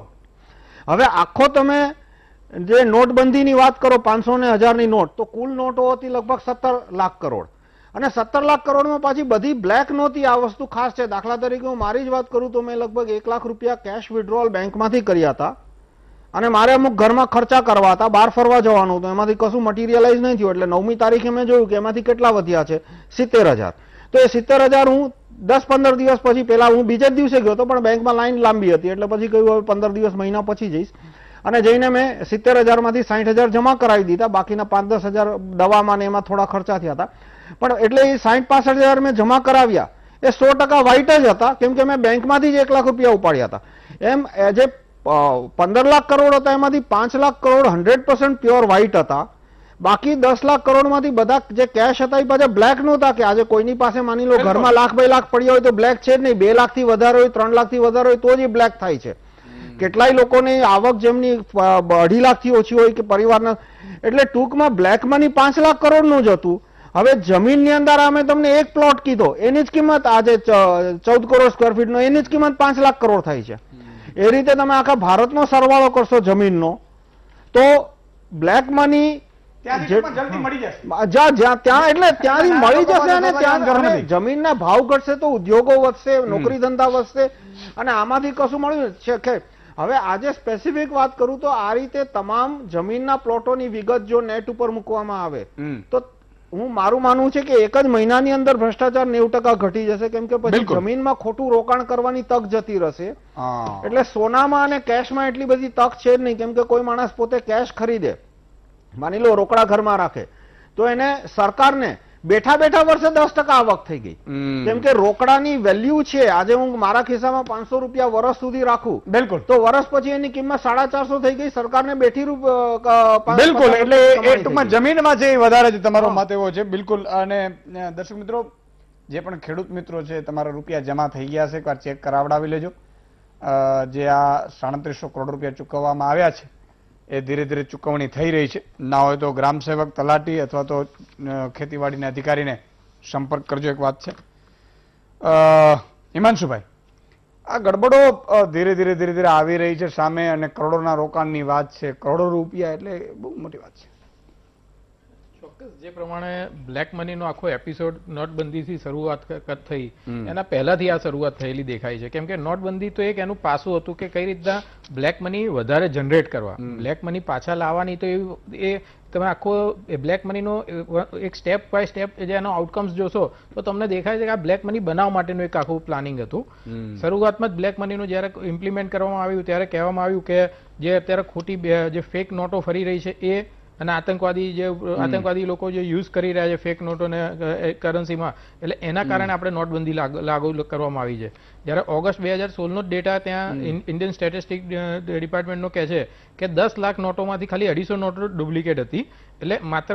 હવે આખો તમે જે નોટબંધીની વાત કરો, 500 ને 1000ની નોટ, તો કુલ નોટો હતી લગભગ 17 લાખ કરોડ. અને 17 લાખ કરોડમાં પાછી બધી બ્લેક નહોતી. આ વસ્તુ ખાસ છે. દાખલા તરીકે હું મારી જ વાત કરું તો મેં લગભગ 1 લાખ રૂપિયા કેશ વિડ્રોઅલ બેંકમાંથી કર્યા હતા અને મારે અમુક ઘરમાં ખર્ચા કરવા હતા, બહાર ફરવા જવાનું હતું, એમાંથી કશું મટીરિયલાઇઝ નહીં થયું. એટલે 9મી તારીખે મેં જોયું કે એમાંથી કેટલા વધ્યા છે, 70,000. તો એ 70,000 હું 10-15 દિવસ પછી, પહેલા હું બીજે જ દિવસે ગયો હતો પણ બેંકમાં લાઈન લાંબી હતી એટલે પછી કહ્યું હવે 15 દિવસ, મહિના પછી જઈશ. અને જઈને મેં 70,000માંથી 60,000 જમા કરાવી દીધા. બાકીના 5-10,000 દવામાં ને એમાં થોડા ખર્ચા થયા હતા. પણ એટલે એ 60-65,000 મેં જમા કરાવ્યા એ 100% વ્હાઇટ જ હતા કેમ કે મેં બેંકમાંથી જ 1 લાખ રૂપિયા ઉપાડ્યા હતા. એમ જે 15 લાખ કરોડ હતા એમાંથી 5 લાખ કરોડ 100% પ્યોર વ્હાઇટ હતા. બાકી 10 લાખ કરોડમાંથી બધા જે કેશ હતા એ પાછા બ્લેક નહોતા. કે આજે કોઈની પાસે માની લો ઘરમાં 1-2 લાખ પડ્યા હોય તો બ્લેક છે જ નહીં. 2 લાખથી વધારે હોય, 3 લાખથી વધારે હોય તો જ એ બ્લેક થાય છે. કેટલાય લોકોની આવક જેમની 2.5 લાખથી ઓછી હોય કે પરિવારના, એટલે ટૂંકમાં બ્લેક મની 5 લાખ કરોડનું જ હતું. હવે જમીનની અંદર અમે તમને એક પ્લોટ કીધો, એની જ કિંમત આજે 14 કરોડ સ્ક્વેર ફીટનો, એની જ કિંમત 5 લાખ કરોડ થાય છે. એ રીતે તમે આખા ભારતનો સરવાળો કરશો જમીનનો તો બ્લેક મની ત્યાંથી મળી જશે અને ત્યાં જમીનના ભાવ ઘટશે તો ઉદ્યોગો વધશે, નોકરી ધંધા વધશે અને આમાંથી કશું મળ્યું છે. હવે આજે સ્પેસિફિક વાત કરું તો આ રીતે તમામ જમીનના પ્લોટોની વિગત જો નેટ ઉપર મૂકવામાં આવે તો હું મારું માનવું છે કે 1 જ મહિનાની અંદર ભ્રષ્ટાચાર 90% ઘટી જશે. કેમ કે પછી જમીનમાં ખોટું રોકાણ કરવાની તક જતી રહેશે. એટલે સોનામાં અને કેશમાં એટલી બધી તક છે જ નહીં. કેમ કે કોઈ માણસ પોતે કેશ ખરીદે, માની લો રોકડા ઘરમાં રાખે, તો એને સરકારને બેઠા બેઠા વર્ષે 10% આવક થઈ ગઈ. કેમ કે રોકડાની વેલ્યુ છે. આજે હું મારા ખિસ્સામાં 500 રૂપિયા વર્ષ સુધી રાખું, બિલકુલ, તો વર્ષ પછી એની કિંમત 450 થઈ ગઈ. સરકારને બેઠી બિલકુલ. એટલે એ ટૂંકમાં જમીનમાં જે વધારે છે, તમારો મત એવો છે. બિલકુલ. અને દર્શક મિત્રો, જે પણ ખેડૂત મિત્રો છે, તમારા રૂપિયા જમા થઈ ગયા છે, એકવાર ચેક કરાવડાવી લેજો. જે આ 3700 કરોડ રૂપિયા ચૂકવવામાં આવ્યા છે એ ધીરે ધીરે ચૂકવણી થઈ રહી છે. ના હોય તો ગ્રામ સેવક, તલાટી અથવા તો ખેતીવાડીના અધિકારીને સંપર્ક કરજો. એક વાત છે હિમાંશુભાઈ, આ ગડબડો ધીરે ધીરે આવી રહી છે સામે અને કરોડોના રોકાણની વાત છે. કરોડો રૂપિયા એટલે બહુ મોટી વાત છે. ચોક્કસ જે પ્રમાણે બ્લેક મનીનો આખો એપિસોડ નોટબંધીથી શરૂઆત થઈ એના પહેલાથી આ શરૂઆત થયેલી દેખાય છે. કેમ કે નોટબંધી તો એક એનું પાસું હતું કે કઈ રીતના બ્લેક મની વધારે જનરેટ કરવા, બ્લેક મની પાછા લાવવાની. તો એ તમે આખો બ્લેક મનીનો એક સ્ટેપ બાય સ્ટેપ જે એનો આઉટકમ્સ જોશો તો તમને દેખાય છે કે આ બ્લેક મની બનાવવા માટેનું એક આખું પ્લાનિંગ હતું. શરૂઆતમાં જ બ્લેક મનીનું જ્યારે ઇમ્પ્લિમેન્ટ કરવામાં આવ્યું ત્યારે કહેવામાં આવ્યું કે જે અત્યારે ખોટી જે ફેક નોટો ફરી રહી છે એ અને આતંકવાદી લોકો જે યુઝ કરી રહ્યા છે ફેક નોટોને કરન્સીમાં, એટલે એના કારણે આપણે નોટબંધી લાગુ કરવામાં આવી છે. જ્યારે ઓગસ્ટ 2016 નો ડેટા ત્યાં ઇન્ડિયન સ્ટેટિસ્ટિક ડિપાર્ટમેન્ટનો કહે છે કે 10 લાખ નોટોમાંથી ખાલી 250 નોટો ડુપ્લિકેટ હતી. એટલે માત્ર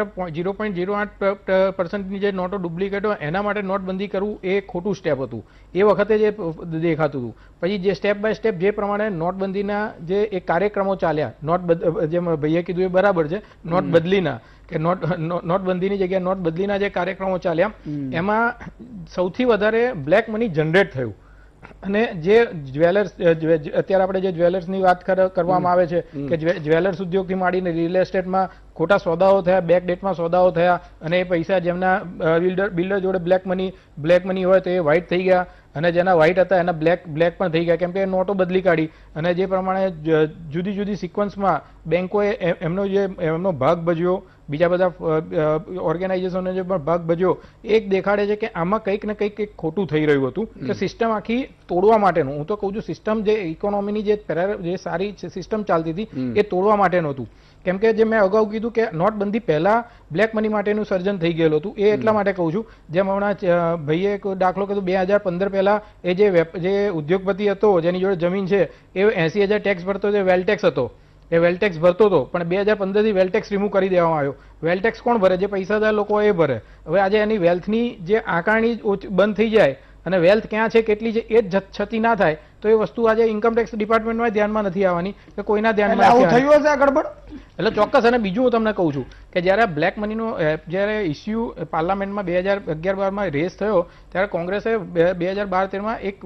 0.08% જે નોટો ડુપ્લિકેટ હોય એના માટે નોટબંધી કરવું એ ખોટું સ્ટેપ હતું એ વખતે જે દેખાતું હતું. પછી જે સ્ટેપ બાય સ્ટેપ જે પ્રમાણે નોટબંધીના જે એક કાર્યક્રમો ચાલ્યા, જેમ ભાઈએ કીધું એ બરાબર છે, નોટ બદલીના કે નોટબંધીની જગ્યાએ નોટ બદલીના જે કાર્યક્રમો ચાલ્યા એમાં સૌથી વધારે બ્લેક મની જનરેટ થયું. અને જે જ્વેલર્સ, અત્યારે આપણે જે જ્વેલર્સની વાત કરવામાં આવે છે કે જ્વેલર્સ ઉદ્યોગથી માંડીને રિયલ એસ્ટેટમાં ખોટા સોદાઓ થયા, બેક ડેટમાં સોદાઓ થયા, અને એ પૈસા જેમના બિલ્ડર જોડે બ્લેક મની હોય તો એ વ્હાઇટ થઈ ગયા, અને જેના વ્હાઇટ હતા એના બ્લેક પણ થઈ ગયા, કેમ કે નોટો બદલી કાઢી. અને જે પ્રમાણે જુદી જુદી સિક્વન્સમાં બેંકોએ એમનો ભાગ ભજ્યો, બીજા બધા ઓર્ગેનાઇઝેશનો જે પણ ભાગ ભજ્યો, એક દેખાડે છે કે આમાં કંઈક ને કંઈક ખોટું થઈ રહ્યું હતું. કે સિસ્ટમ આખી તોડવા માટેનું, હું તો કહું છું સિસ્ટમ જે ઇકોનોમીની જે સારી સિસ્ટમ ચાલતી હતી એ તોડવા માટેનું હતું. કેમ કે જે મેં અગાઉ કીધું કે નોટબંધી પહેલા બ્લેક મની માટેનું સર્જન થઈ ગયેલું હતું, એ એટલા માટે કહું છું. જેમ હમણાં ભાઈએ એક દાખલો કીધું, 2015 પહેલા એ જે ઉદ્યોગપતિ હતો જેની જોડે જમીન છે એ 80,000 ટેક્સ ભરતો, જે વેલ ટેક્સ હતો એ વેલ ટેક્સ ભરતો હતો, પણ 2015 થી વેલ ટેક્સ રિમૂવ કરી દેવામાં આવ્યો. વેલ ટેક્સ કોણ ભરે? જે પૈસાદાર લોકો એ ભરે. હવે આજે એની વેલ્થની જે આકારણી બંધ થઈ જાય અને વેલ્થ ક્યાં છે કેટલી છે એ જ છતી ના થાય તો એ વસ્તુ આજે ઇન્કમટેક્સ ડિપાર્ટમેન્ટમાં ધ્યાનમાં નથી આવવાની કે કોઈના ધ્યાનમાં આવું થયું હશે આ ગડબડ. એટલે ચોક્કસ. અને બીજું હું તમને કહું છું કે જ્યારે બ્લેક મનીનો જ્યારે ઇસ્યુ પાર્લામેન્ટમાં 2011-12માં રેસ થયો ત્યારે કોંગ્રેસે 2012-13માં એક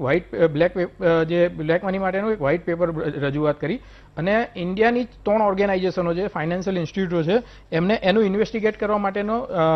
બ્લેક મની માટેનું એક વ્હાઇટ પેપર રજૂઆત કરી, અને ઇન્ડિયાની 3 ઓર્ગેનાઇઝેશનો છે, ફાઇનાન્શિયલ ઇન્સ્ટિટ્યૂટો છે, એમને એનું ઇન્વેસ્ટિગેટ કરવા માટેનો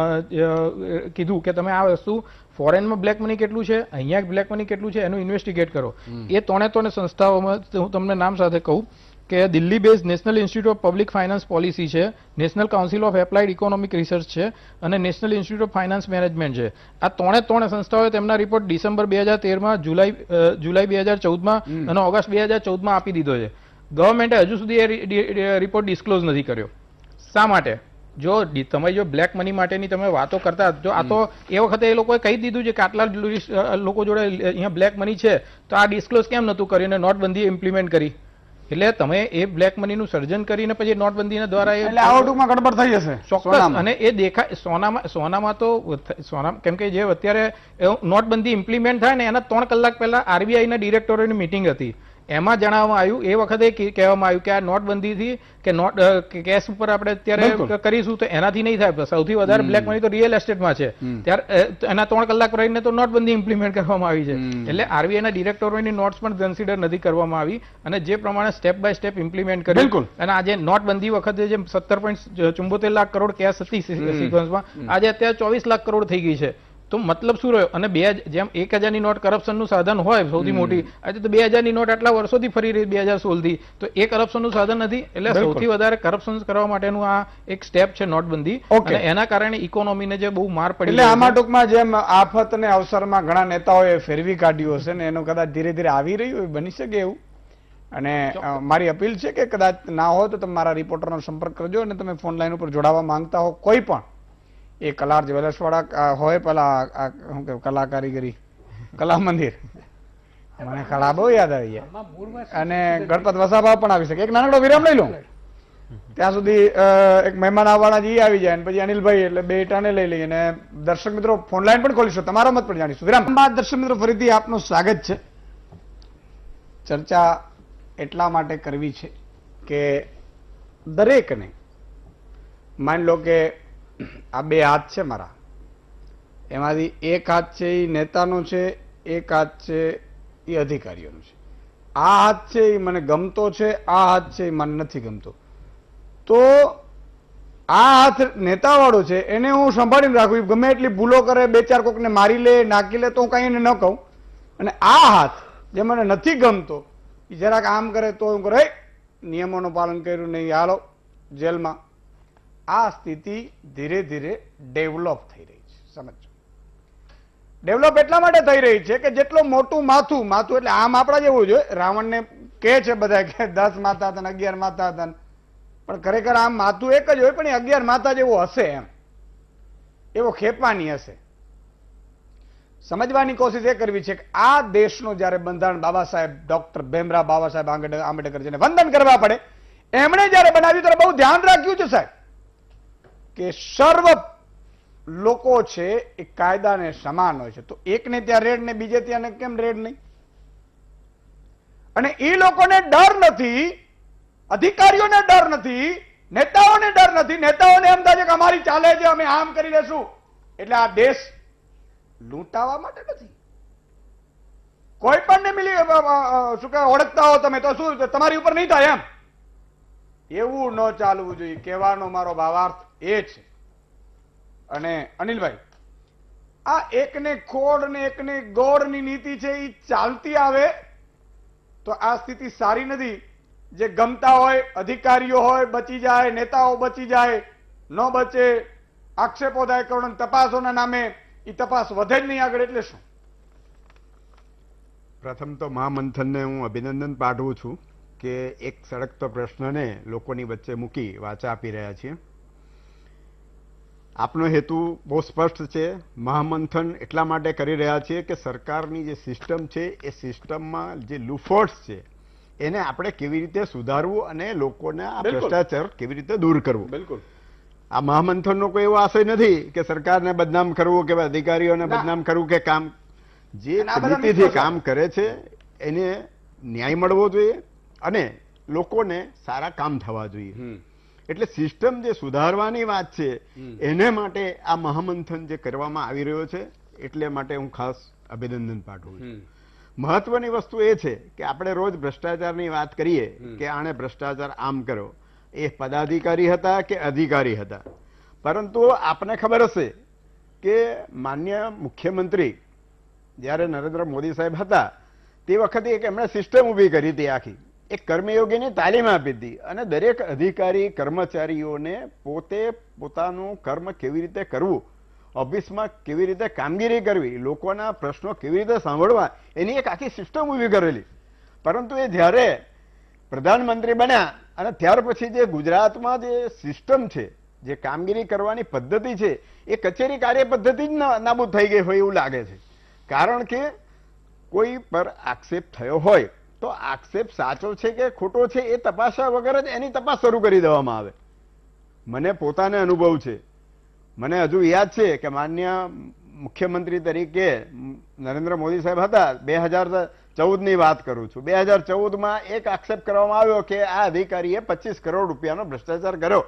કીધું કે તમે આ વસ્તુ ફોરેનમાં બ્લેક મની કેટલું છે, અહીંયા બ્લેક મની કેટલું છે, એનું ઇન્વેસ્ટિગેટ કરો. એ 3 સંસ્થાઓમાં હું તમને નામ સાથે કહું કે Delhi base national institute of public finance policy છે, national council of applied economic research છે, અને national institute of finance management છે. આ 3 સંસ્થાઓએ તેમના રિપોર્ટ ડિસેમ્બર 2013માં, જુલાઈ 2014માં અને ઓગસ્ટ 2014માં આપી દીધો છે. ગવર્મેન્ટે હજુ સુધી એ રિપોર્ટ ડિસ્ક્લોઝ નથી કર્યો. શા માટે? જો તમે બ્લેક મની માટેની તમે વાતો કરતા, જો આ તો એ વખતે એ લોકોએ કહી દીધું છે કે આટલા લોકો જોડે અહીંયા બ્લેક મની છે, તો આ ડિસ્ક્લોઝ કેમ નતું કર્યું અને નોટબંધી ઇમ્પ્લિમેન્ટ કરી? એટલે તમે એ બ્લેક મનીનું સર્જન કરીને પછી નોટબંધીના દ્વારા ગડબડ થઈ જશે ચોક્કસ. અને એ દેખાય સોનામાં તો કેમ કે જે અત્યારે નોટબંધી ઇમ્પ્લિમેન્ટ થાય ને એના 3 કલાક પહેલા આરબીઆઈના ડિરેક્ટરોની મિટિંગ હતી, એમાં જણાવવામાં આવ્યું, એ વખતે કહેવામાં આવ્યું કે આ નોટબંધીથી કે કેશ ઉપર આપણે અત્યારે કરીશું તો એનાથી નહીં થાય. સૌથી વધારે બ્લેક મની તો રિયલ એસ્ટેટમાં છે, ત્યારે એના 3 કલાક રહીને તો નોટબંધી ઇમ્પ્લિમેન્ટ કરવામાં આવી છે. એટલે આરબીઆઈના ડિરેક્ટરોની નોટ્સ પણ કન્સિડર નથી કરવામાં આવી, અને જે પ્રમાણે સ્ટેપ બાય સ્ટેપ ઇમ્પ્લિમેન્ટ કર્યું. અને આજે નોટબંધી વખતે જે 17.74 લાખ કરોડ કેશ હતી સિક્વન્સમાં, આજે અત્યારે 24 લાખ કરોડ થઈ ગઈ છે. તો મતલબ શું રહ્યો? અને જેમ 1000ની નોટ કરપ્શનનું સાધન હોય સૌથી મોટી, આજે તો 2000ની નોટ આટલા વર્ષોથી ફરી રહી 2016થી, તો એ કરપ્શનનું સાધન નથી. એટલે સૌથી વધારે કરપ્શન કરવા માટેનું આ એક સ્ટેપ છે નોટબંધી, અને એના કારણે ઇકોનોમીને જે બહુ માર પડી. એટલે આમાં ટૂંકમાં જેમ આફત અને અવસરમાં ઘણા નેતાઓએ ફેરવી કાઢ્યું હશે ને એનું કદાચ ધીરે ધીરે આવી રહ્યું બની શકે એવું. અને મારી અપીલ છે કે કદાચ ના હોય તો તમે મારા રિપોર્ટરનો સંપર્ક કરજો, અને તમે ફોન લાઈન ઉપર જોડાવા માંગતા હો કોઈ પણ, એ કલાર જ્વેલર્સ વાળા હોય, પેલા શું કે કલા કારીગરી કલા મંદિર, મને કલા બહુ યાદ આવી જાય, અને ગણપત વસાવા પણ આવી શકે. એક નાનકડો વિરામ લઈ લઉં, ત્યાં સુધી એક મહેમાન આવવાના જ આવી જાય, અને પછી અનિલભાઈ એટલે બે ટાને લઈ લઈએ, અને દર્શક મિત્રો ફોન લાઈન પણ ખોલીશું, તમારો મત પણ જાણીશું. વિરામ બાદ દર્શક મિત્રો ફરીથી આપનું સ્વાગત છે. ચર્ચા એટલા માટે કરવી છે કે દરેકને, માની લો કે આ 2 હાથ છે મારા, એમાંથી એક હાથ છે એ નેતાનો છે, એક હાથ છે એ અધિકારીઓનો છે. આ હાથ છે એ મને ગમતો છે, આ હાથ છે એ મને નથી ગમતો. તો આ હાથ નેતાવાળો છે એને હું સંભાળીને રાખું, ગમે એટલી ભૂલો કરે, 2-4 કોકને મારી લે, નાખી લે, તો હું કઈ એને ન કહું. અને આ હાથ જે મને નથી ગમતો એ જરાક આમ કરે તો હું કરે નિયમોનું પાલન કર્યું નહીં, હાલો જેલમાં. આ સ્થિતિ ધીરે ધીરે ડેવલપ થઈ રહી છે. સમજો, ડેવલપ એટલા માટે થઈ રહી છે કે જેટલું મોટું માથું એટલે આમ આપણા જેવું જોઈએ. રાવણને કે છે બધા કે 10 માથા હતા, 11 માથા હતા, પણ ખરેખર આમ માથું એક જ હોય, પણ એ 11 માથા જેવો હશે, એમ એવો ખેપાની હશે. સમજવાની કોશિશ એ કરવી છે કે આ દેશનું જયારે બંધારણ બાબા સાહેબ ડોક્ટર ભીમરાવ બાબા સાહેબ આંબેડકર જેને વંદન કરવા પડે એમણે જયારે બનાવ્યું ત્યારે બહુ ધ્યાન રાખ્યું છે સાહેબ કે સર્વ લોકો છે એ કાયદાને સમાન હોય છે. તો એકને ત્યાં રેડ ને બીજે ત્યાં કેમ રેડ નહીં? અને એ લોકોને ડર નથી, અધિકારીઓને ડર નથી, નેતાઓને ડર નથી. નેતાઓને એમ થાય છે કે અમારી ચાલે છે, અમે આમ કરી લેશું. એટલે આ દેશ લૂંટાવા માટે નથી. કોઈ પણ ને મિલી શું કે ઓળખતા હો તમે તો શું તમારી ઉપર નહીં થાય એમ, એવું ન ચાલવું જોઈએ. કહેવાનો મારો ભાવાર્થ એ છે. અને અનિલભાઈ, આ એકને ખોડ ને એકને ગોળની નીતિ છે એ ચાલતી આવે તો આ સ્થિતિ સારી નથી. જે ગમતા હોય અધિકારીઓ હોય બચી જાય, નેતાઓ બચી જાય, ન બચે, આક્ષેપો થાય કરોડ તપાસોના નામે એ તપાસ વધે જ નહીં આગળ. એટલે શું? પ્રથમ તો મહામંથનને હું અભિનંદન પાઠવું છું કે એક સળગતો પ્રશ્નને લોકોની વચ્ચે મૂકી વાચા આપી રહ્યા છીએ. આપનો હેતુ બહુ સ્પષ્ટ છે. મહામંથન એટલા માટે કરી રહ્યા છીએ કે સરકારની જે સિસ્ટમ છે એ સિસ્ટમમાં જે લૂફોટ્સ છે એને આપણે કેવી રીતે સુધારવું અને લોકોને આ ભ્રષ્ટાચાર કેવી રીતે દૂર કરવું. બિલકુલ. આ મહામંથનનો કોઈ એવો આશય નથી કે સરકારને બદનામ કરવું કે અધિકારીઓને બદનામ કરવું કે કામ જે નીતિથી કામ કરે છે એને ન્યાય મળવો જોઈએ અને લોકોને સારા કામ થવા જોઈએ. એટલે સિસ્ટમ જે સુધારવાની વાત છે એને માટે આ મહામંથન જે કરવામાં આવી રહ્યો છે એટલે માટે હું ખાસ અભિનંદન પાઠવું છું. મહત્વની વસ્તુ એ છે કે આપણે રોજ ભ્રષ્ટાચારની વાત કરીએ કે આણે ભ્રષ્ટાચાર આમ કર્યો, એ પદાધિકારી હતા કે અધિકારી હતા. પરંતુ આપને ખબર હશે કે માન્ય મુખ્યમંત્રી જ્યારે નરેન્દ્ર મોદી સાહેબ હતા તે વખતે એક એમણે સિસ્ટમ ઊભી કરી હતી, આખી એક કર્મયોગીની તાલીમ આપી હતી અને દરેક અધિકારી કર્મચારીઓને પોતે પોતાનું કર્મ કેવી રીતે કરવું, ઓફિસમાં કેવી રીતે કામગીરી કરવી, લોકોના પ્રશ્નો કેવી રીતે સાંભળવા એની એક આખી સિસ્ટમ ઊભી કરેલી. પરંતુ એ જ્યારે પ્રધાનમંત્રી બન્યા અને ત્યાર પછી જે ગુજરાતમાં જે સિસ્ટમ છે, જે કામગીરી કરવાની પદ્ધતિ છે એ કચેરી કાર્ય પદ્ધતિ જ નાબૂદ થઈ ગઈ હોય એવું લાગે છે. કારણ કે કોઈ પર આક્ષેપ થયો હોય તો આક્ષેપ સાચો છે કે ખોટો છે એ તપાસ્યા વગર જ એની તપાસ શરૂ કરી દેવામાં આવે. મને પોતાને અનુભવ છે, મને હજુ યાદ છે કે માન્ય મુખ્યમંત્રી તરીકે નરેન્દ્ર મોદી સાહેબ હતા, 2014ની વાત કરું છું. 2014માં એક આક્ષેપ કરવામાં આવ્યો કે આ અધિકારીએ 25 કરોડ રૂપિયાનો ભ્રષ્ટાચાર કર્યો.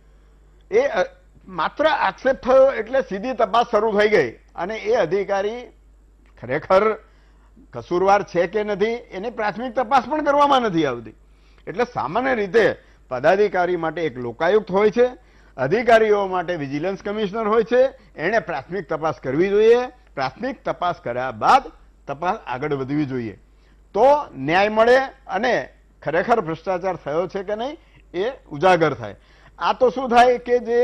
એ માત્ર આક્ષેપ થયો એટલે સીધી તપાસ શરૂ થઈ ગઈ અને એ અધિકારી ખરેખર કસૂરવાર છે કે નથી એની પ્રાથમિક તપાસ પણ કરવામાં નથી આવતી. એટલે સામાન્ય રીતે પદાધિકારી માટે એક લોકાયુક્ત હોય છે, અધિકારીઓ માટે વિજિલન્સ કમિશનર હોય છે. એણે પ્રાથમિક તપાસ કરવી જોઈએ. પ્રાથમિક તપાસ કર્યા બાદ તપાસ આગળ વધવી જોઈએ તો ન્યાય મળે અને ખરેખર ભ્રષ્ટાચાર થયો છે કે નહીં એ ઉજાગર થાય. આ તો શું થાય કે જે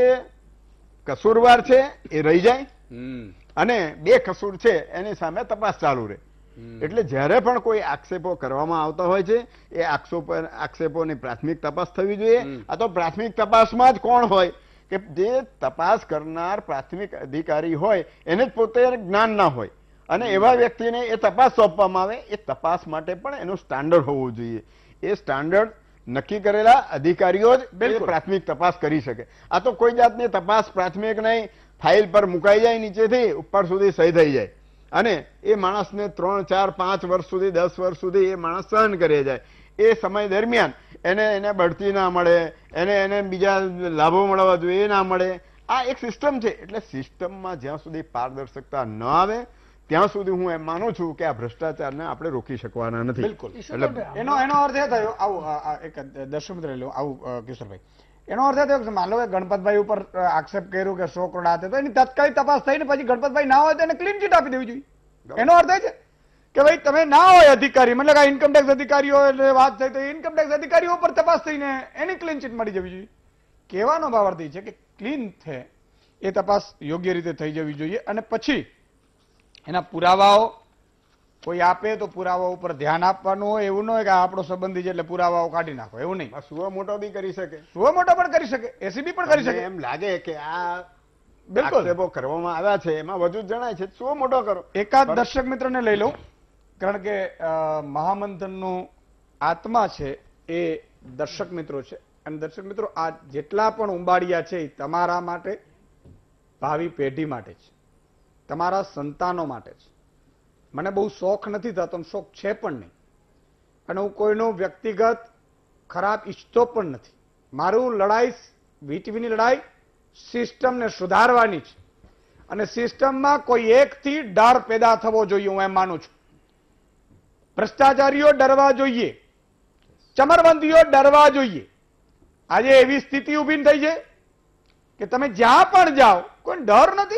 કસૂરવાર છે એ રહી જાય અને બે કસૂર છે એની સામે તપાસ ચાલુ રહે. એટલે જ્યારે પણ કોઈ આક્ષેપો કરવામાં આવતા હોય છે એ આક્ષેપોની પ્રાથમિક તપાસ થવી જોઈએ. આ તો પ્રાથમિક તપાસમાં જ કોણ હોય કે જે તપાસ કરનાર પ્રાથમિક અધિકારી હોય એને જ પોતે જ્ઞાન ના હોય અને એવા વ્યક્તિને એ તપાસ સોંપવામાં આવે. એ તપાસ માટે પણ એનું સ્ટાન્ડર્ડ હોવું જોઈએ. એ સ્ટાન્ડર્ડ નક્કી કરેલા અધિકારીઓ જ પ્રાથમિક તપાસ કરી શકે. આ તો કોઈ જાતની તપાસ પ્રાથમિક નહીં, ફાઇલ પર મુકાઈ જાય નીચેથી ઉપર સુધી સહી થઈ જાય અને એ માણસને 3, 4, 5 વર્ષ સુધી 10 વર્ષ સુધી એ માણસ સહન કરે જાય. એ સમય દરમિયાન એને બઢતી ના મળે, એને બીજા લાભો મળવા જોઈએ એ ના મળે. આ એક સિસ્ટમ છે. એટલે સિસ્ટમમાં જ્યાં સુધી પારદર્શકતા ન આવે ત્યાં સુધી હું એમ માનું છું કે આ ભ્રષ્ટાચારને આપણે રોકી શકવાના નથી. બિલકુલ. એનો અર્થ એ થયો, આવું એક દર્શક મિત્ર આવું કિશોરભાઈ, એનો અર્થ એ થયો કે માનો કે ગણપતભાઈ ઉપર આક્ષેપ કર્યો કે 100 કરોડ આતે તો એની તાત્કાલિક તપાસ થઈને પછી ગણપતભાઈ ના હોય તો એને ક્લીન ચીટ આપી દેવી જોઈએ. એનો અર્થ એ છે કે ભાઈ તમે ના હોય અધિકારી, મતલબ આ ઇન્કમટેક્સ અધિકારીઓ એટલે વાત થઈ તો ઇન્કમટેક્સ અધિકારીઓ પર તપાસ થઈને એની ક્લીન ચીટ મળી જવી જોઈએ. કહેવાનો ભાવાર્થ એ છે કે ક્લીન છે એ તપાસ યોગ્ય રીતે થઈ જવી જોઈએ અને પછી એના પુરાવાઓ કોઈ આપે તો પુરાવા ઉપર ધ્યાન આપવાનું હોય, એવું ન હોય કે આ આપણો સંબંધી છે એટલે પુરાવાઓ કાઢી નાખો, એવું નહીં. સુઓ મોટો બી કરી શકે, સુઓ મોટો પણ કરી શકે, એસીબી પણ કરી શકે. એમ લાગે કે આ બિલકુલ આક્ષેપો કરવામાં આવ્યા છે એમાં વધુ જ જણાય છે, સુઓ મોટો કરો. એકાદ દર્શક મિત્રને લઈ લઉં, કારણ કે મહામંથનનું આત્મા છે એ દર્શક મિત્રો છે. અને દર્શક મિત્રો, આ જેટલા પણ ઉંબાડિયા છે એ તમારા માટે, ભાવિ પેઢી માટે છે, તમારા સંતાનો માટે છે. મને બહુ શોખ નથી થતો, શોખ છે પણ નહીં, અને હું કોઈનું વ્યક્તિગત ખરાબ ઈચ્છતો પણ નથી. મારું લડાઈ, વીટીવીની લડાઈ સિસ્ટમને સુધારવાની છે, અને સિસ્ટમમાં કોઈ એકથી ડર પેદા થવો જોઈએ, હું એમ માનું છું. ભ્રષ્ટાચારીઓ ડરવા જોઈએ, ચમરબંધીઓ ડરવા જોઈએ. આજે એવી સ્થિતિ ઉભી થઈ છે કે તમે જ્યાં પણ જાઓ કોઈ ડર નથી.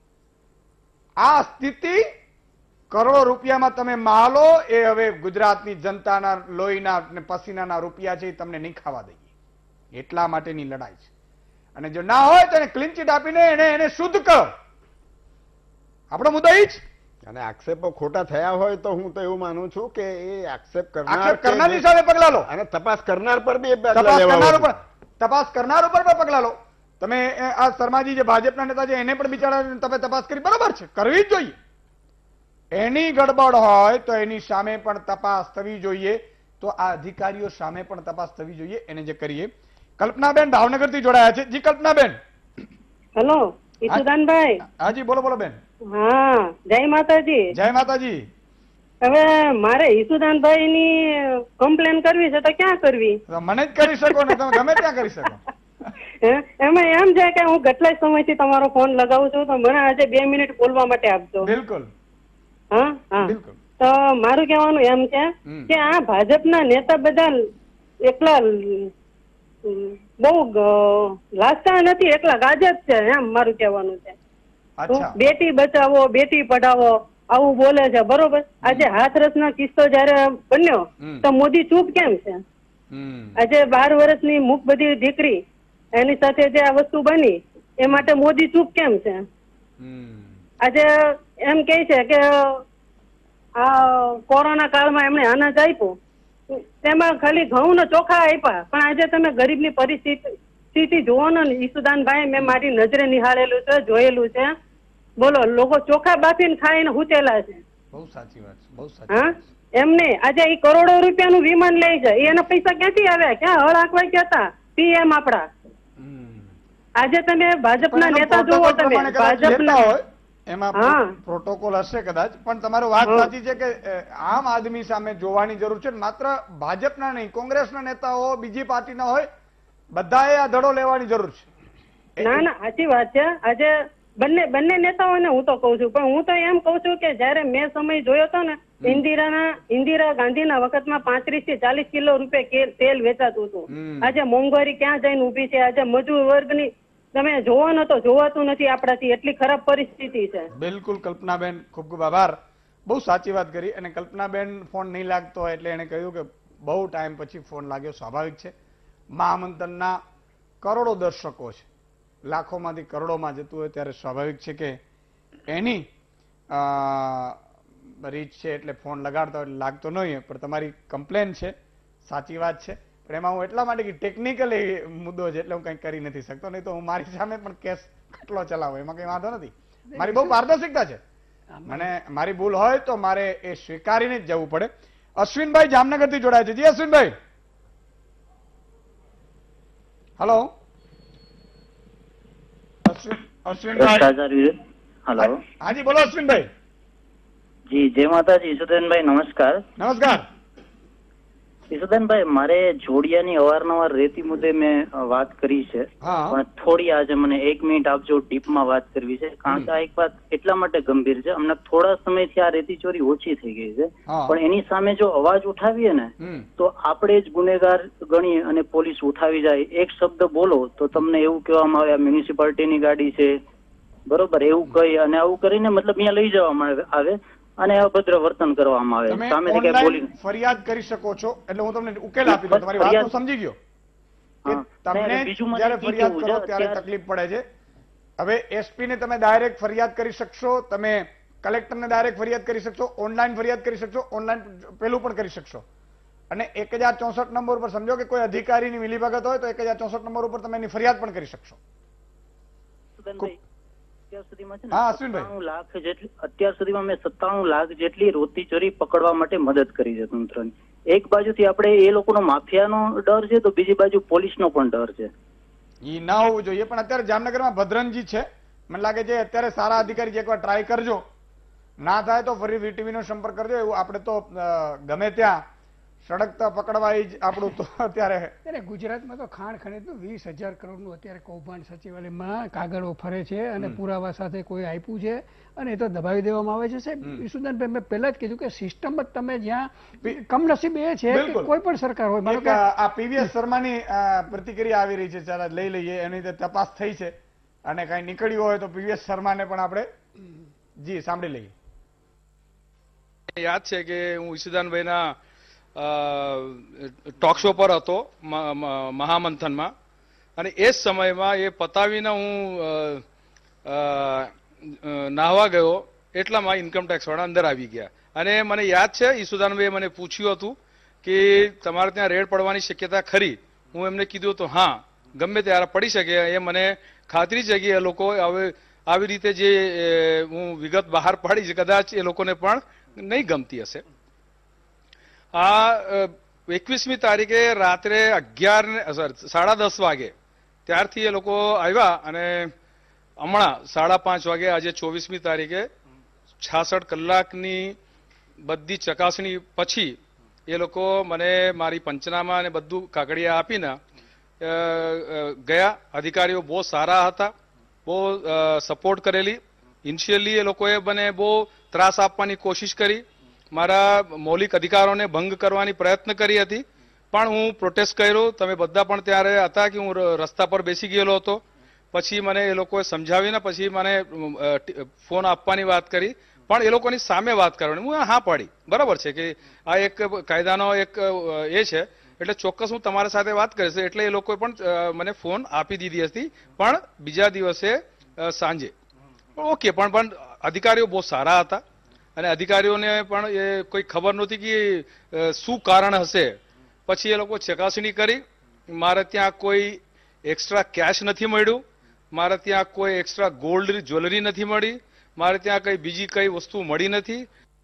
આ સ્થિતિ કરોડો રૂપિયામાં તમે માલો એ હવે ગુજરાતની જનતાના લોહીના અને પસીનાના રૂપિયા છે એ તમને નહીં ખાવા દઈએ, એટલા માટેની લડાઈ છે. અને જો ના હોય તો એને ક્લીન ચીટ આપીને એને શુદ્ધ કરો. આપણો મુદ્દો એ જ. અને આક્ષેપો ખોટા થયા હોય તો હું તો એવું માનું છું કે એ આક્ષેપ કરનારની સામે પગલા લો, અને તપાસ કરનાર પર બી તપાસ કરનાર ઉપર પણ પગલા લો. તમે આ શર્માજી જે ભાજપના નેતા છે એને પણ બિચારા તમે તપાસ કરી, બરાબર છે, કરવી જ જોઈએ. એની ગડબડ હોય તો એની સામે પણ તપાસ થવી જોઈએ, તો આ અધિકારીઓ સામે પણ તપાસ થવી જોઈએ. એને જે કરીએ. કલ્પનાબેન ભાવનગર થી જોડાયા છે. જી કલ્પનાબેન. હેલો ઈસુદાનભાઈ. હાજી બોલો બોલો બેન. હા, જય માતાજી. જય માતાજી. હવે મારે ઈસુદાનભાઈ ની કમ્પ્લેન કરવી છે તો ક્યાં કરવી? મને જ કરી શકો ને, તમે ગમે ત્યાં કરી શકો. એમાં એમ છે કે હું કેટલાય સમયથી તમારો ફોન લગાવું છું, તો મને આજે 2 મિનિટ બોલવા માટે આપજો. બિલકુલ. હા હા, તો મારું કહેવાનું એમ છે કે આ ભાજપના નેતા બધા એકલા બહુ લાગતા નથી, એકલા ગાજર છે, એમ મારું કહેવાનું છે. બેટી બચાવો, બેટી પઢાવો આવું બોલે છે, બરોબર. આજે હાથરસનો કિસ્સો જયારે બન્યો તો મોદી ચૂપ કેમ છે? આજે 12 વર્ષની મૂક બધી દીકરી એની સાથે જે આ વસ્તુ બની એ માટે મોદી ચૂપ કેમ છે? આજે એમ કે છે કે આ કોરોના કાળમાં એમણે અનાજ આપ્યું, તેમાં ખાલી ઘઉં ને ચોખા આપ્યા, પણ આજે તમે ગરીબની પરિસ્થિતિ જુઓ ને ઈસુદાનભાઈ, મેં મારી નજરે નિહાળેલું છે, જોયેલું છે. બોલો, લોકો ચોખા બાફીને ખાઈને હુંચેલા છે. બહુ સાચી વાત છે, બહુ સાચી. હા, એમને આજે એ કરોડો રૂપિયાનું વિમાન લઈ જાય, એના પૈસા ક્યાંથી આવ્યા? ક્યાં હળ આંકવાય ગયા પીએમ આપડા? આજે તમે ભાજપના નેતા જુઓ, તમે ભાજપના હોય એમાં પ્રોટોકોલ હશે કદાચ, પણ તમારી વાત સાચી છે કે આમ આદમી સામે જોવાની જરૂર છે. માત્ર ભાજપના નહીં, કોંગ્રેસના નેતાઓ, બીજી પાર્ટીના હોય, બધાએ આ ધડો લેવાની જરૂર છે. ના ના, સાચી વાત છે. આજે બંને નેતાઓને હું તો કઉ છું, પણ હું તો એમ કઉ છું કે જયારે મેં સમય જોયો હતો ને, ઇન્દિરા ગાંધીના વખતમાં 35 થી 40 કિલો રૂપિયા તેલ વેચાતું હતું. આજે મોંઘવારી ક્યાં જઈને ઉભી છે? આજે મજૂર વર્ગની તમે જોવો ને તો જોવાતું નથી આપણાથી, એટલી ખરાબ પરિસ્થિતિ છે. બિલકુલ કલ્પનાબેન, ખૂબ ખૂબ આભાર. બહુ સાચી વાત કરી. અને કલ્પનાબેન ફોન નહીં લાગતો હોય એટલે એને કહ્યું કે બહુ ટાઈમ પછી ફોન લાગ્યો, સ્વાભાવિક છે. મહામંથનના કરોડો દર્શકો છે, લાખોમાંથી કરોડોમાં જતું હોય ત્યારે સ્વાભાવિક છે કે એની રીચ છે એટલે ફોન લગાડતા હોય લાગતો નહીં હોય. પણ તમારી કમ્પ્લેન છે, સાચી વાત છે, પણ એમાં હું એટલા માટે કે ટેકનિકલી મુદ્દો છે એટલે હું કંઈ કરી નથી શકતો, નહીં તો હું મારી સામે પણ કેસ ખટલો ચલાવો, એમાં કંઈ વાંધો નથી. મારી બહુ પારદર્શિકતા છે. મને મારી ભૂલ હોય તો મારે એ સ્વીકારીને જ જવું પડે. અશ્વિનભાઈ જામનગર થી જોડાય છે. જી અશ્વિનભાઈ. હલો અશ્વિનભાઈ. હેલો, હાજી બોલો અશ્વિનભાઈ. જી જય માતાજી. ઈસુદાનભાઈ નમસ્કાર. નમસ્કાર ઈસુદાનભાઈ, મારે જોડિયાની અવારનવાર રેતી મુદ્દે મેં વાત કરી છે, પણ થોડી આજે મને 1 મિનિટ આપજો, ડીપમાં વાત કરવી છે. કારણ કે આ એક વાત એટલા માટે ગંભીર છે, હમણાં થોડા સમયથી આ રેતી ચોરી ઓછી થઈ ગઈ છે, પણ એની સામે જો અવાજ ઉઠાવીએ ને તો આપણે જ ગુનેગાર ગણીએ અને પોલીસ ઉઠાવી જાય. એક શબ્દ બોલો તો તમને એવું કહેવામાં આવે આ મ્યુનિસિપાલિટીની ગાડી છે, બરોબર, એવું કહી અને આવું કરીને મતલબ અહીંયા લઈ જવામાં આવે અને અભદ્ર વર્તન કરવામાં આવે. સામેથી કઈ બોલી ફરિયાદ કરી શકો છો, એટલે હું તમને ઉકેલ આપી દઉં. તમારી વાત સમજી ગયો. તમને જયારે ફરિયાદ કરો ત્યારે તકલીફ પડે છે. હવે એસપી ને તમે ડાયરેક્ટ ફરિયાદ કરી શકશો, તમે કલેક્ટરને ડાયરેક્ટ ફરિયાદ કરી શકશો, ઓનલાઈન ફરિયાદ કરી શકશો, ઓનલાઈન પેલું પણ કરી શકશો. અને 1064 નંબર ઉપર સમજો કે કોઈ અધિકારીની મિલીભગત હોય તો 1064 નંબર ઉપર તમે એની ફરિયાદ પણ કરી શકશો. અત્યાર સુધીમાં મેં 97 લાખ જેટલી રોતી ચોરી પકડવા માટે મદદ કરી છે તંત્રની. એક બાજુથી આપણે એ લોકોનો માફિયાનો ડર છે તો બીજી બાજુ પોલીસનો પણ ડર છે. ઈ ના હોવું જોઈએ. પણ અત્યારે જામનગરમાં ભદ્રનજી છે, મને લાગે છે અત્યારે સારા અધિકારી છે, એકવાર ટ્રાય કરજો. ના થાય તો ફરી વીટીવી નો સંપર્ક કરજો. એવું આપણે તો ગમે ત્યાં સડકતા પકડવા જ આપણું તો અત્યારે ગુજરાતમાં તો ખાણ ખનીજનું 20,000 કરોડનું અત્યારે કૌભાંડ સચિવાલયમાં કાગળો ફરે છે અને પુરાવા સાથે કોઈ આપ્યું છે અને એ તો દબાવી દેવામાં આવે છે. સાહેબ ઈસુદાનભાઈ, મેં પહેલા જ કીધું કે સિસ્ટમ જ તમે જ્યાં કમનસીબ એ છે કે કોઈ પણ સરકાર હોય. માનો કે આ પીવીએસ શર્માની પ્રતિક્રિયા આવી રહી છે, ચાલો લઈ લઈએ. એની તપાસ થઈ છે અને કઈ નીકળ્યું હોય તો પીવીએસ શર્માને પણ આપણે જી સાંભળી લઈએ. યાદ છે કે હું ઈસુદાનભાઈના ટોક શો પર હતો મહામંથનમાં, અને એ જ સમયમાં એ પતાવીને હું નાહવા ગયો એટલામાં ઇન્કમટેક્સ વાળા અંદર આવી ગયા. અને મને યાદ છે ઈસુદાનભાઈએ મને પૂછ્યું હતું કે તમારે ત્યાં રેડ પડવાની શક્યતા ખરી? હું એમને કીધું હતું હા, ગમે ત્યારે પડી શકે. એ મને ખાતરી છે કે એ લોકો હવે આવી રીતે જે હું વિગત બહાર પાડી છે કદાચ એ લોકોને પણ નહીં ગમતી હશે. આ 21મી તારીખે રાત્રે 10:30 વાગે ત્યારથી એ લોકો આવ્યા અને હમણાં 5:30 વાગે આજે 24મી તારીખે 66 કલાકની બધી ચકાસણી પછી એ લોકો મને મારી પંચનામા અને બધું કાગળિયા આપીને ગયા. અધિકારીઓ બહુ સારા હતા, બહુ સપોર્ટ કરેલી. ઇનિશિયલી એ લોકોએ મને બહુ ત્રાસ આપવાની કોશિશ કરી, મારા મૌલિક અધિકારોને ભંગ કરવાની પ્રયત્ન કરી હતી, પણ હું પ્રોટેસ્ટ કર્યો. તમે બધા પણ ત્યારે હતા કે હું રસ્તા પર બેસી ગયેલો હતો. પછી મને એ લોકોએ સમજાવીને પછી મને ફોન આપવાની વાત કરી, પણ એ લોકોની સામે વાત કરવાની હું હા પાડી. બરાબર છે કે આ એક કાયદાનો એક એ છે, એટલે ચોક્કસ હું તમારા સાથે વાત કરીશ. એટલે એ લોકોએ પણ મને ફોન આપી દીધી હતી, પણ બીજા દિવસે સાંજે. ઓકે, પણ અધિકારીઓ બહુ સારા હતા અને અધિકારીઓને પણ એ કોઈ ખબર નહોતી કે શું કારણ હશે. પછી એ લોકો ચકાસણી કરી. મારે ત્યાં કોઈ એક્સ્ટ્રા કેશ નથી મળ્યું, મારે ત્યાં કોઈ એક્સ્ટ્રા ગોલ્ડ જ્વેલરી નથી મળી, મારે ત્યાં કઈ બીજી કઈ વસ્તુ મળી નથી.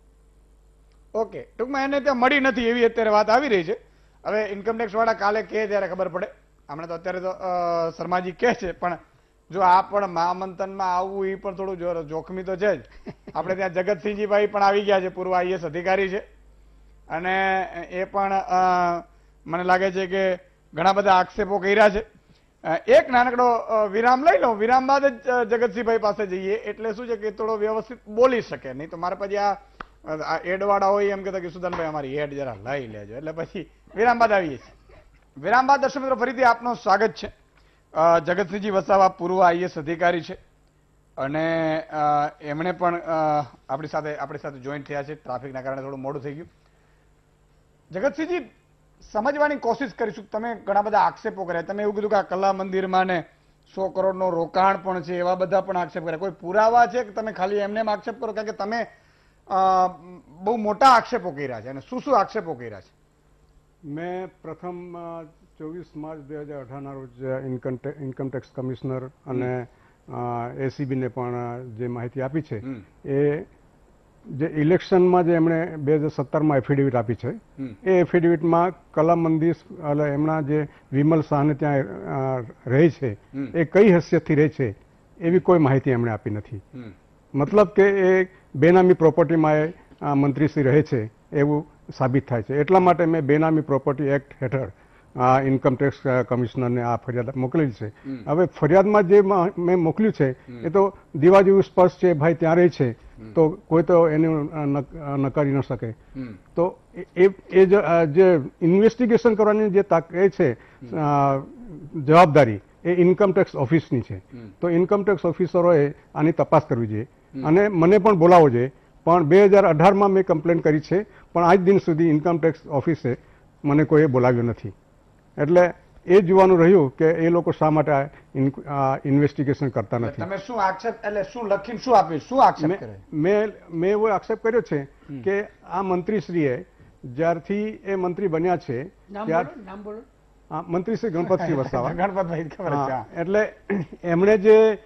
ઓકે, ટૂંકમાં એને ત્યાં મળી નથી એવી અત્યારે વાત આવી રહી છે. હવે ઇન્કમટેક્સ વાળા કાલે કહે ત્યારે ખબર પડે. હમણાં તો અત્યારે તો શર્માજી કહે છે, પણ જો આ પણ મહામંથનમાં આવવું એ પણ થોડું જોખમી તો છે જ. આપણે ત્યાં જગતસિંહજીભાઈ પણ આવી ગયા છે, પૂર્વ આઈએસ અધિકારી છે, અને એ પણ મને લાગે છે કે ઘણા બધા આક્ષેપો કર્યા છે. એક નાનકડો વિરામ લઈ લો, વિરામ બાદ જ જગતસિંહભાઈ પાસે જઈએ, એટલે શું છે કે થોડો વ્યવસ્થિત બોલી શકે. નહીં તો મારે પછી આ એડવાળા હોય એમ કહેતા કે સુદાનભાઈ અમારી એડ જરા લઈ લેજો, એટલે પછી વિરામ બાદ આવીએ છીએ. વિરામ બાદ દર્શક મિત્રો ફરીથી આપનું સ્વાગત છે. જગતસિંહજી વસાવા પૂર્વ આઈએસ અધિકારી છે અને એમણે પણ આપણી સાથે જોઈન્ટ થયા છે. ટ્રાફિકના કારણે થોડું મોડું થઈ ગયું. જગતસિંહજી, સમજવાની કોશિશ કરીશું. તમે ઘણા બધા આક્ષેપો કર્યા. તમે એવું કીધું કે આ કલા મંદિરમાં ને 100 કરોડનો રોકાણ પણ છે, એવા બધા પણ આક્ષેપ કર્યા. કોઈ પુરાવા છે કે તમે ખાલી એમને આક્ષેપ કરો? કારણ કે તમે બહુ મોટા આક્ષેપો કર્યા છે, અને શું શું આક્ષેપો કર્યા છે? મેં પ્રથમ 24 માર્ચ 2018 ના રોજ ઇન્કમટેક્સ કમિશનર અને એસીબીને પણ જે માહિતી આપી છે એ જે ઇલેક્શનમાં જે એમણે 2017માં એફિડેવિટ આપી છે એ એફિડેવિટમાં કલા મંદિર એટલે એમના જે વિમલ શાહને ત્યાં રહે છે એ કઈ હેસિયતથી રહે છે એવી કોઈ માહિતી એમણે આપી નથી. મતલબ કે એ બેનામી પ્રોપર્ટીમાં એ મંત્રીશ્રી રહે છે એવું સાબિત થાય છે. એટલા માટે મેં બેનામી પ્રોપર્ટી એક્ટ હેઠળ ઇન્કમટેક્સ કમિશનરને આ ફરિયાદ મોકલેલી છે. હવે ફરિયાદમાં જે મેં મોકલ્યું છે એ તો દીવા જેવું સ્પર્શ છે, ભાઈ ત્યાં રહે છે તો કોઈ તો એનું નકારી ન શકે. તો એ જે ઇન્વેસ્ટિગેશન કરવાની જે એ છે જવાબદારી એ ઇન્કમટેક્સ ઓફિસની છે. તો ઇન્કમટેક્સ ઓફિસરોએ આની તપાસ કરવી જોઈએ અને મને પણ બોલાવવો જોઈએ. પણ 2018માં મેં કમ્પ્લેન કરી છે, પણ આજ દિન સુધી ઇન્કમટેક્સ ઓફિસે મને કોઈએ બોલાવ્યો નથી. એટલે એ જોવાનું રહ્યું કે એ લોકો શા માટે ઇન્વેસ્ટિગેશન કરતા નથી. તમે શું આક્ષેપ એટલે શું લખીને શું આપ્યું, શું આક્ષેપ કરે? મેં એવો આક્ષેપ કર્યો છે કે આ મંત્રીશ્રીએ જ્યારથી એ મંત્રી બન્યા છે મંત્રી શ્રી ગણપતસિંહ વસાવા ગણપતભાઈ ખબર છે. હા, એટલે એમણે જે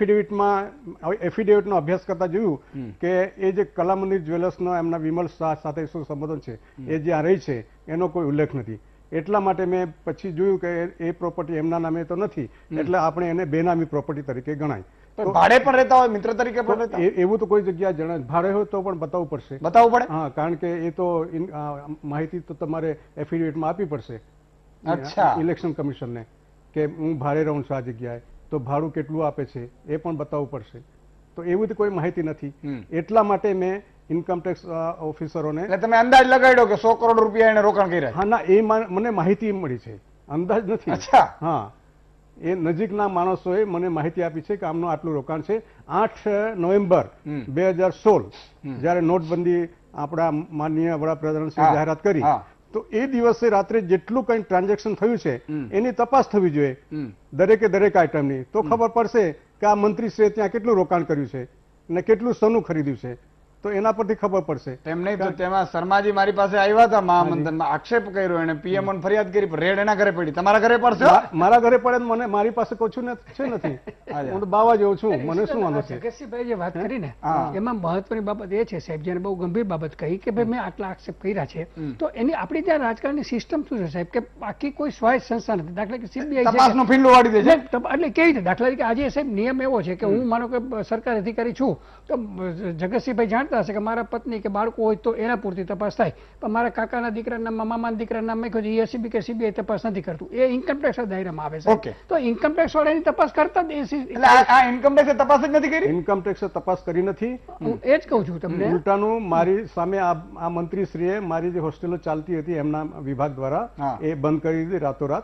એફિડેવિટનો અભ્યાસ કરતા જોયું કે એ જે કલામંદિર જ્વેલર્સનો એમના વિમલ શાહ સાથે શું સંબોધન છે એ જ્યાં રહી છે એનો કોઈ ઉલ્લેખ નથી. એટલા માટે મેં પછી જોયું કે એ પ્રોપર્ટી એમના નામે તો નથી, એટલે આપણે એને બેનામી પ્રોપર્ટી તરીકે ગણાય. ભાડે પણ રહેતા હોય, મિત્ર તરીકે પણ રહેતા હોય, એવું તો કોઈ જગ્યા જણાય. ભાડે હોય તો પણ બતાવવું પડશે. બતાવવું પડે? હા, કારણ કે એ તો માહિતી તો તમારે એફિડેવિટમાં આપવી પડશે ઇલેક્શન કમિશનને કે હું ભાડે રહું છું આ જગ્યાએ, તો ભાડું કેટલું આપે છે એ પણ બતાવવું પડશે. તો એવું તો કોઈ માહિતી નથી. એટલા માટે મેં ઇન્કમટેક્સ ઓફિસરોને તમે અંદાજ લગાડ્યો કે 100 કરોડ રૂપિયા એને રોકાણ કર્યા? હા, ના, એ મને માહિતી મળી છે, અંદાજ નથી. હા, એ નજીકના માણસોએ મને માહિતી આપી છે કે આમનું આટલું રોકાણ છે. 8 નવેમ્બર 2016 જયારે નોટબંધી આપણા માનનીય વડાપ્રધાન જાહેરાત કરી, તો એ દિવસે રાત્રે જેટલું કઈ ટ્રાન્ઝેક્શન થયું છે એની તપાસ થવી જોઈએ દરેક આઈટમની. તો ખબર પડશે કે આ મંત્રીશ્રીએ ત્યાં કેટલું રોકાણ કર્યું છે અને કેટલું સોનું ખરીદ્યું છે, તો એના પરથી ખબર પડશે. તેમને તો તેમાં શર્માજી મારી પાસે આવ્યા હતા મહામંથનમાં, આક્ષેપ કર્યો, એને પીએમઓ ને ફરિયાદ કરી, રેડ એના ઘરે પડી. તમારા ઘરે પડશે? મારા ઘરે પડે, મને મારી પાસે કશું છે નથી. હું તો બાવા જેવું છું, મને શું વાંધો છે? જગતસિંહભાઈ જે વાત કરી ને એમાં મહત્વની બાબત એ છે સાહેબ, જેને બહુ ગંભીર બાબત કહી કે ભાઈ મેં આટલા આક્ષેપ કર્યા છે, તો એની આપણી ત્યાં રાજકારણની સિસ્ટમ શું છે સાહેબ, કે બાકી કોઈ સ્વાયત્ત સંસ્થા નથી. દાખલા કે સીબીઆઈ તપાસનો ફીંડો વાળી દે છે. એટલે કેવી રીતે? દાખલા તરીકે આજે સાહેબ નિયમ એવો છે કે હું માનો કે સરકારી અધિકારી છું, તો જગતસિંહભાઈ જાણતા હશે કે મારા પત્ની કે બાળકો હોય તો એના પૂરતી તપાસ થાય, પણ મારા કાકાના દીકરાના મામાના દીકરાના નામ મેં એસીબી કે સીબીઆઈ તપાસ નથી કરતું, એ ઇન્કમટેક્સ દાયરામાં આવે છે. તો ઇન્કમટેક્સ વાળાની તપાસ કરતા જ ઇન્કમટેક્સે તપાસ જ નથી કરી. ઇન્કમટેક્સે તપાસ કરી નથી. હું એ જ કહું છું તમને. ઉલટાનું મારી સામે આ મંત્રીશ્રીએ મારી જે હોસ્ટેલો ચાલતી હતી એમના વિભાગ દ્વારા એ બંધ કરી દીધી રાતોરાત.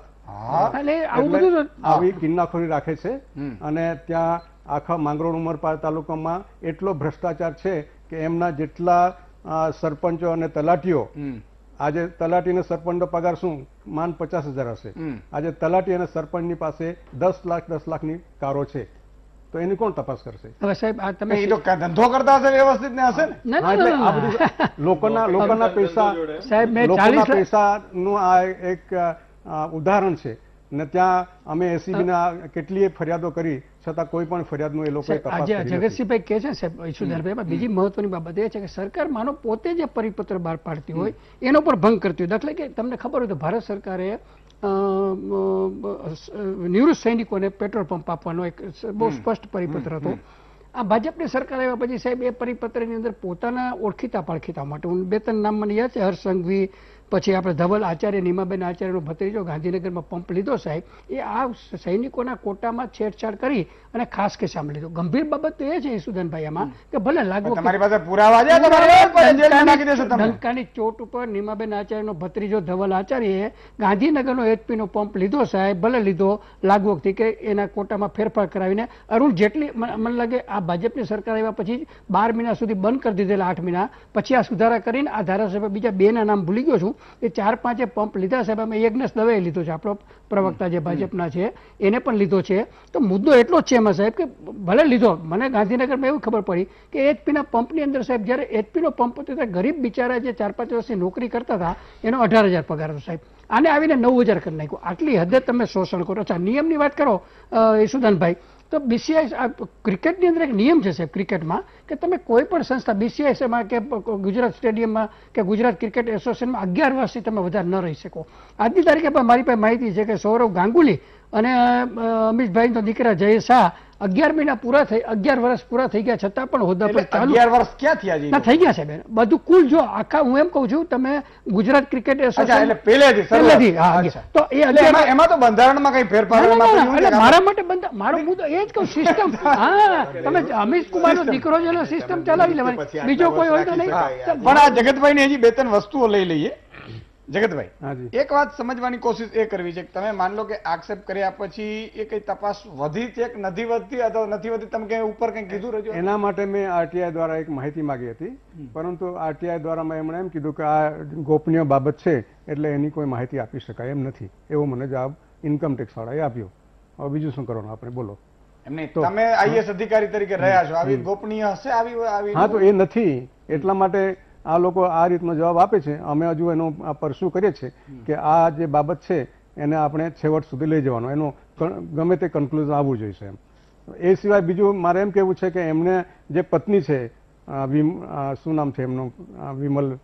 આવી કિન્નાખોરી રાખે છે અને ત્યાં આખા માંગરોળ ઉમરપાડ તાલુકામાં એટલો ભ્રષ્ટાચાર છે કે એમના જેટલા સરપંચો અને તલાટીઓ, આજે તલાટી અને સરપંચનો પગાર શું માન 50,000 હશે, આજે તલાટી અને સરપંચની પાસે 10 લાખની કારો છે, તો એની કોણ તપાસ કરશે? હવે સાહેબ આ તમે ધંધો કરતા હશે, વ્યવસ્થિત ને હશે ને. એટલે આ બધું લોકોના પૈસા, સાહેબ લોકોના પૈસાનું આ એક ઉદાહરણ છે. ને ત્યાં અમે એસીબીના કેટલીય ફરિયાદો કરી છતાં કોઈ પણ ફરિયાદનું એ લોકોએ તપાસ કરી નથી. જગતસિંહભાઈ કહે છે સાહેબ ઈશુદાનભાઈ, બીજી મહત્વની બાબત એ છે કે સરકાર માનો પોતે જે પરિપત્ર બહાર પાડતી હોય એનો પર ભંગ કરતી હોય. દાખલા કે તમને ખબર હોય તો ભારત સરકારે નિવૃત્ત સૈનિકોને પેટ્રોલ પંપ આપવાનો એક બહુ સ્પષ્ટ પરિપત્ર હતો. આ ભાજપની સરકાર આવ્યા પછી સાહેબ એ પરિપત્રની અંદર પોતાના ઓળખીતા પાળખીતા માટે, હું 2-3 નામ મને યાદ છે, હર્ષ સંઘવી, પછી આપણે ધવલ આચાર્ય, નીમાબેન આચાર્યનો ભત્રીજો ગાંધીનગરમાં પંપ લીધો સાહેબ, એ આ સૈનિકોના કોટામાં છેડછાડ કરી અને ખાસ કે સામે લીધો. ગંભીર બાબત તો એ છે ઈશુદાનભાઈ આમાં કે ભલે લાગુ તમારી પાસે પુરાવા ડંકાની ચોટ ઉપર નીમાબેન આચાર્યનો ભત્રીજો ધવલ આચાર્યએ ગાંધીનગરનો એચપીનો પંપ લીધો સાહેબ, ભલે લીધો લાગવગથી કે એના કોટામાં ફેરફાર કરાવીને અરુણ જેટલી, મને લાગે આ ભાજપની સરકાર આવ્યા પછી 12 મહિના સુધી બંધ કરી દીધેલા, 8 મહિના પછી આ સુધારા કરીને આ ધારાસભ્ય બીજા 2 નામ ભૂલી ગયો છું, એ 4-5 પંપ લીધા સાહેબ. અમે યજ્ઞેશ દવેએ લીધો છે, આપણો પ્રવક્તા જે ભાજપના છે એને પણ લીધો છે. તો મુદ્દો એટલો જ છે એમાં સાહેબ કે ભલે લીધો, મને ગાંધીનગરમાં એવું ખબર પડી કે એચપીના પંપની અંદર સાહેબ, જ્યારે એચપીનો પંપ હતો ત્યારે ગરીબ બિચારા જે 4-5 વર્ષની નોકરી કરતા હતા એનો 18,000 પગાર હતો સાહેબ, આને આવીને 9,000 કરી નાખ્યો. આટલી હદે તમે શોષણ કરો. અચ્છા, નિયમની વાત કરો ઈશુદાનભાઈ, તો બીસીઆઈ ક્રિકેટની અંદર એક નિયમ છે સાહેબ ક્રિકેટમાં કે તમે કોઈ પણ સંસ્થા બીસીઆઈમાં કે ગુજરાત સ્ટેડિયમમાં કે ગુજરાત ક્રિકેટ એસોસિએશનમાં 11 વર્ષથી તમે વધારે ન રહી શકો. આજની તારીખે પણ મારી પાસે માહિતી છે કે સૌરવ ગાંગુલી અને અમિતભાઈનો દીકરા જય શાહ 11 મહિના પૂરા થઈ, 11 વર્ષ પૂરા થઈ ગયા છતાં પણ હોદ્દા પર ચાલુ. 11 વર્ષ ક્યાં થયા? થઈ ગયા સાહેબ બધું કુલ. જો આખા હું એમ કહું છું તમે ગુજરાત ક્રિકેટ એસોસિએશન પહેલેથી, તો એ એમાં તો બંધારણમાં કઈ ફેરફાર મારા માટે મારો મુદ્દો એ જ કહું, સિસ્ટમ. હા, તમે અમિત કુમારનો દીકરો છે સિસ્ટમ ચલાવી લેવાની, બીજો કોઈ હોય તો નહીં. પણ આ જગતભાઈ હજી 2-3 વસ્તુઓ લઈ લઈએ. જગતભાઈ, એક વાત સમજવાની કોશિશ એ કરવી છે કે તમે માન લો કે આક્ષેપ કર્યા પછી એ કઈ તપાસ વધી છે કે નથી વધતી, અથવા નથી વધતી, તમે કઈ ઉપર કઈ કીધું રજો? એના માટે મેં આરટીઆઈ દ્વારા એક માહિતી માંગી હતી, પરંતુ આરટીઆઈ દ્વારા એમણે એમ કીધું કે આ ગોપનીય બાબત છે એટલે એની કોઈ માહિતી આપી શકાય એમ નથી, એવો મને જવાબ ઇન્કમ ટેક્સ વાળાએ આપ્યો. હવે બીજું શું કરવાનું આપણે, બોલો. એમને તમે આઈએસ અધિકારી તરીકે રહ્યા છો, આવી ગોપનીય હશે આવી? હા, તો એ નથી, એટલા માટે આ લોકો આ રીતનો જવાબ આપે છે. અમે હજુ એનો પરસ્યુ કરીએ છીએ કે આ જે બાબત છે એને આપણે છેવટ સુધી લઈ જવાનો, એનો ગમે તે કન્ક્લુઝન આવવું જોઈએ એમ. એ સિવાય બીજું મારે એમ કહેવું છે કે એમને જે પત્ની છે, શું નામ છે એમનું, વિમલ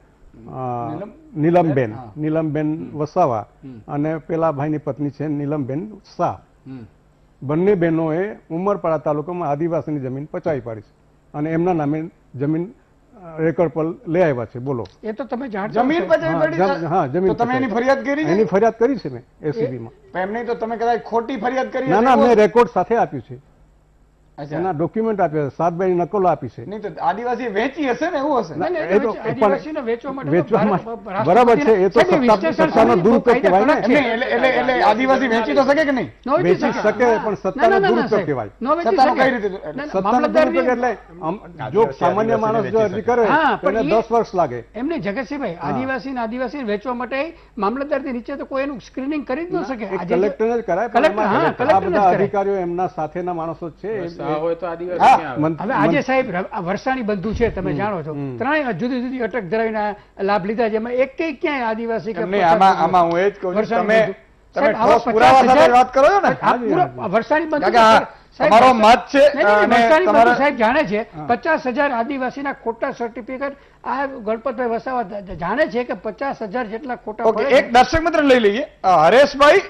નીલમબેન વસાવા, અને પેલા ભાઈની પત્ની છે નીલમબેન શાહ, બંને બહેનોએ ઉમરપાડા તાલુકામાં આદિવાસીની જમીન પચાવી પાડી છે અને એમના નામે જમીન રેકોર્ડ પર લઈ આવ્યા છે. બોલો, એ તો તમે જમીન પચાવી પાડી? હા, જમીન. તમે એની ફરિયાદ કરી? એની ફરિયાદ કરી છે મેં એસીબીમાં. એમને તો તમે કદાચ ખોટી ફરિયાદ કરી? ના ના, મેં રેકોર્ડ સાથે આપ્યું છે, એના ડોક્યુમેન્ટ આપ્યા છે, 7 બાય નકલો આપી છે. નહીં તો આદિવાસી વેચી હશે ને, એવું હશે? બરાબર છે, એ તો સત્તાનો દુરુપયોગ કહેવાય ને. એટલે આદિવાસી વેચી તો શકે કે નહીં? વેચી શકે, પણ સત્તાનો દુરુપયોગ કહેવાય. સત્તાનો કઈ રીતે? સત્તાનો દુરુપયોગ એટલે જો સામાન્ય માણસ જો અરજી કરે એને 10 વર્ષ લાગે. એમને જગતસિંહભાઈ, આદિવાસી વેચવા માટે મામલતદારની નીચે તો કોઈ એનું સ્ક્રીનિંગ કરી જ ન શકે. કલેક્ટરને જ કરાય, આ બધા અધિકારીઓ એમના સાથેના માણસો છે. હવે આજે સાહેબ વરસાણી બંધુ છે, તમે જાણો છો, ત્રણેય જુદી જુદી અટક ધરાવીના લાભ લીધા છે, એમાં એક ક્યાંય આદિવાસી કે આમાં હું એ જ કહું છું, તમે ઠોસ પુરાવા સાથે વાત કરો છો ને. વરસાણી બંધુ તમારો મત છે, વરસાણી બંધુ સાહેબ જાણે છે 50,000 આદિવાસીના ખોટા સર્ટિફિકેટ આ ગણપતભાઈ વસાવા જાણે છે કે 50,000 જેટલા ખોટા. એક દર્શક મિત્ર લઈ લઈએ, હરેશભાઈ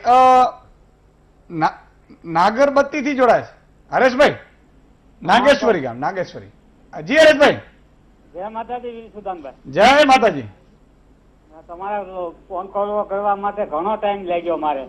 નાગરબત્તી થી જોડાય છે. હરેશભાઈ, નાગેશ્વરી ગામ, નાગેશ્વરી. જી હરેશભાઈ. જય માતાજી સુદાનભાઈ. જય માતાજી. તમારા ફોન કોલ કરવા માટે ઘણો ટાઈમ લાગ્યો મારે.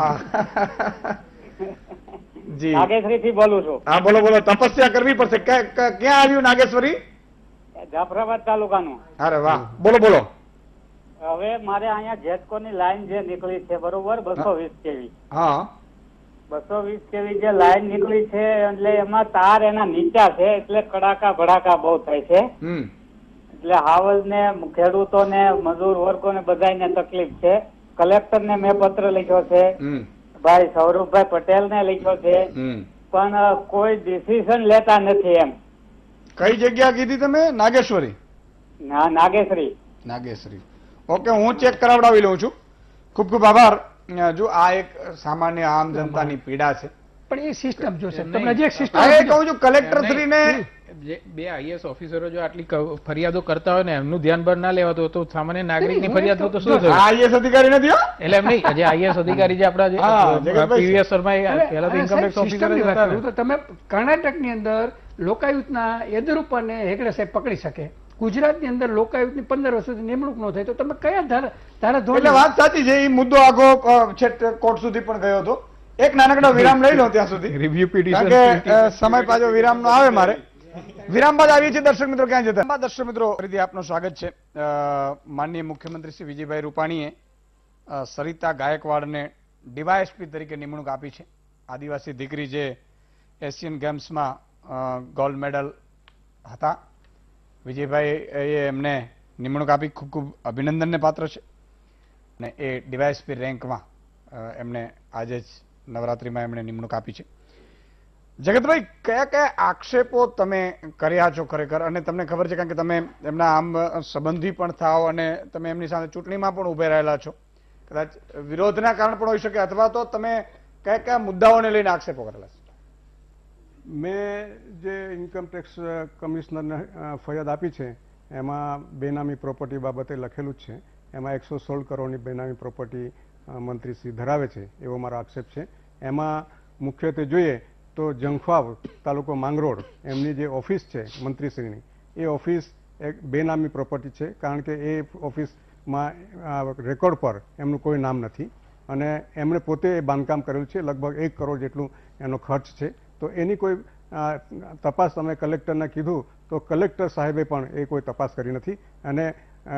જી, નાગેશ્વરી થી બોલું છું. હા, બોલો બોલો. તપસ્યા કરવી પડશે. ક્યાં આવ્યું નાગેશ્વરી? જાફરાબાદ તાલુકાનું. અરે વાહ, બોલો બોલો. હવે મારે અહીંયા જેટકો ની લાઈન જે નીકળી છે, બરોબર, 220 કેવી. હા, 220 કેવી જે લાઈન નીકળી છે, એટલે એમાં તાર એના નીચા છે, એટલે કડાકા ભડાકા બહુ થાય છે. એટલે હાવલ ને ખેડૂતો ને મજૂર વર્ગો ને બધાને તકલીફ છે. કલેક્ટર ને મેં પત્ર લખ્યો છે, ભાઈ સૌરભભાઈ પટેલ ને લખ્યો છે, પણ કોઈ ડિસિઝન લેતા નથી એમ. કઈ જગ્યા કીધી તમે? નાગેશ્વરી? નાગેશ્વરી. નાગેશ્વરી. ઓકે, હું ચેક કરાવડાવી લઉં છું. ખૂબ ખૂબ આભાર. જો આ એક સામાન્ય આમ જનતાની પીડા છે, પણ એ સિસ્ટમ જોશે. તમને જે સિસ્ટમ કહું છું, કલેક્ટર શ્રીને બે આઈએસ ઓફિસરો જો આટલી ફરિયાદો કરતા હોય ને એમનું ધ્યાન પર ના લેવાતું તો સામાન્ય નાગરિકની ફરિયાદ તો શું થયું? આઈએસ અધિકારી નથી, એટલે એમ નહીં, જે આઈએસ અધિકારી જે આપણા પીવીએસ શર્મા પહેલા તો ઇન્કમ ટેક્સ ઓફિસર હતા. તો તમે કર્ણાટકની અંદર લોકાયુક્તના યેદુરપ્પાને હેગડે સાહેબ પકડી શકે, ગુજરાતની અંદર લોકાયુક્તની 15 વર્ષ સુધી નિમણૂક ન થાય, તો તમે કયા ધારાધોરણ? એટલે વાત સાચી છે, એ મુદ્દો આગો છેક કોર્ટ સુધી પણ ગયો હતો. એક નાનકડો વિરામ લઈ લો ત્યાં સુધી, રિવ્યુ કારણ કે સમય પાછો વિરામ નો આવે મારે. વિરામ બાદ આવીએ છીએ. દર્શક મિત્રો ક્યાં જતા? દર્શક મિત્રો, ફરીથી આપનું સ્વાગત છે. માનનીય મુખ્યમંત્રી શ્રી વિજયભાઈ રૂપાણીએ સરિતા ગાયકવાડને ડીવાયએસપી તરીકે નિમણૂક આપી છે. આદિવાસી દીકરી જે એશિયન ગેમ્સમાં ગોલ્ડ મેડલ હતા. વિજયભાઈ એમને નિમણૂક આપી, ખૂબ ખૂબ અભિનંદનને પાત્ર છે. અને એ ડીવાયએસપી રેન્કમાં એમને આજે જ નવરાત્રીમાં એમણે નિમણૂક આપી છે. જગતભાઈ, કયા કયા આક્ષેપો તમે કર્યા છો ખરેખર? અને તમને ખબર છે, કારણ કે તમે એમના આમ સંબંધી પણ થાવ અને તમે એમની સાથે ચૂંટણીમાં પણ ઉભે રહેલા છો, કદાચ વિરોધના કારણ પણ હોઈ શકે, અથવા તો તમે કયા કયા મુદ્દાઓને લઈને આક્ષેપો કરેલા છે? મેં જે ઇન્કમ ટેક્સ કમિશનરને ફરિયાદ આપી છે એમાં બેનામી પ્રોપર્ટી બાબતે લખેલું જ છે. એમાં 116 કરોડની બેનામી પ્રોપર્ટી મંત્રીશ્રી ધરાવે છે એવો મારો આક્ષેપ છે. એમાં મુખ્યત્વે જોઈએ તો જંખવાવ તાલુકો માંગરોળ એમની જે ઓફિસ છે મંત્રીશ્રીની, એ ઓફિસ એક બેનામી પ્રોપર્ટી છે, કારણ કે એ ઓફિસમાં રેકોર્ડ પર એમનું કોઈ નામ નથી અને એમણે પોતે બાંધકામ કરેલું છે. લગભગ 1 કરોડ જેટલું એનો ખર્ચ છે. તો એની કોઈ તપાસ તમે કલેક્ટરને કીધું તો કલેક્ટર સાહેબે પણ એ કોઈ તપાસ કરી નથી. અને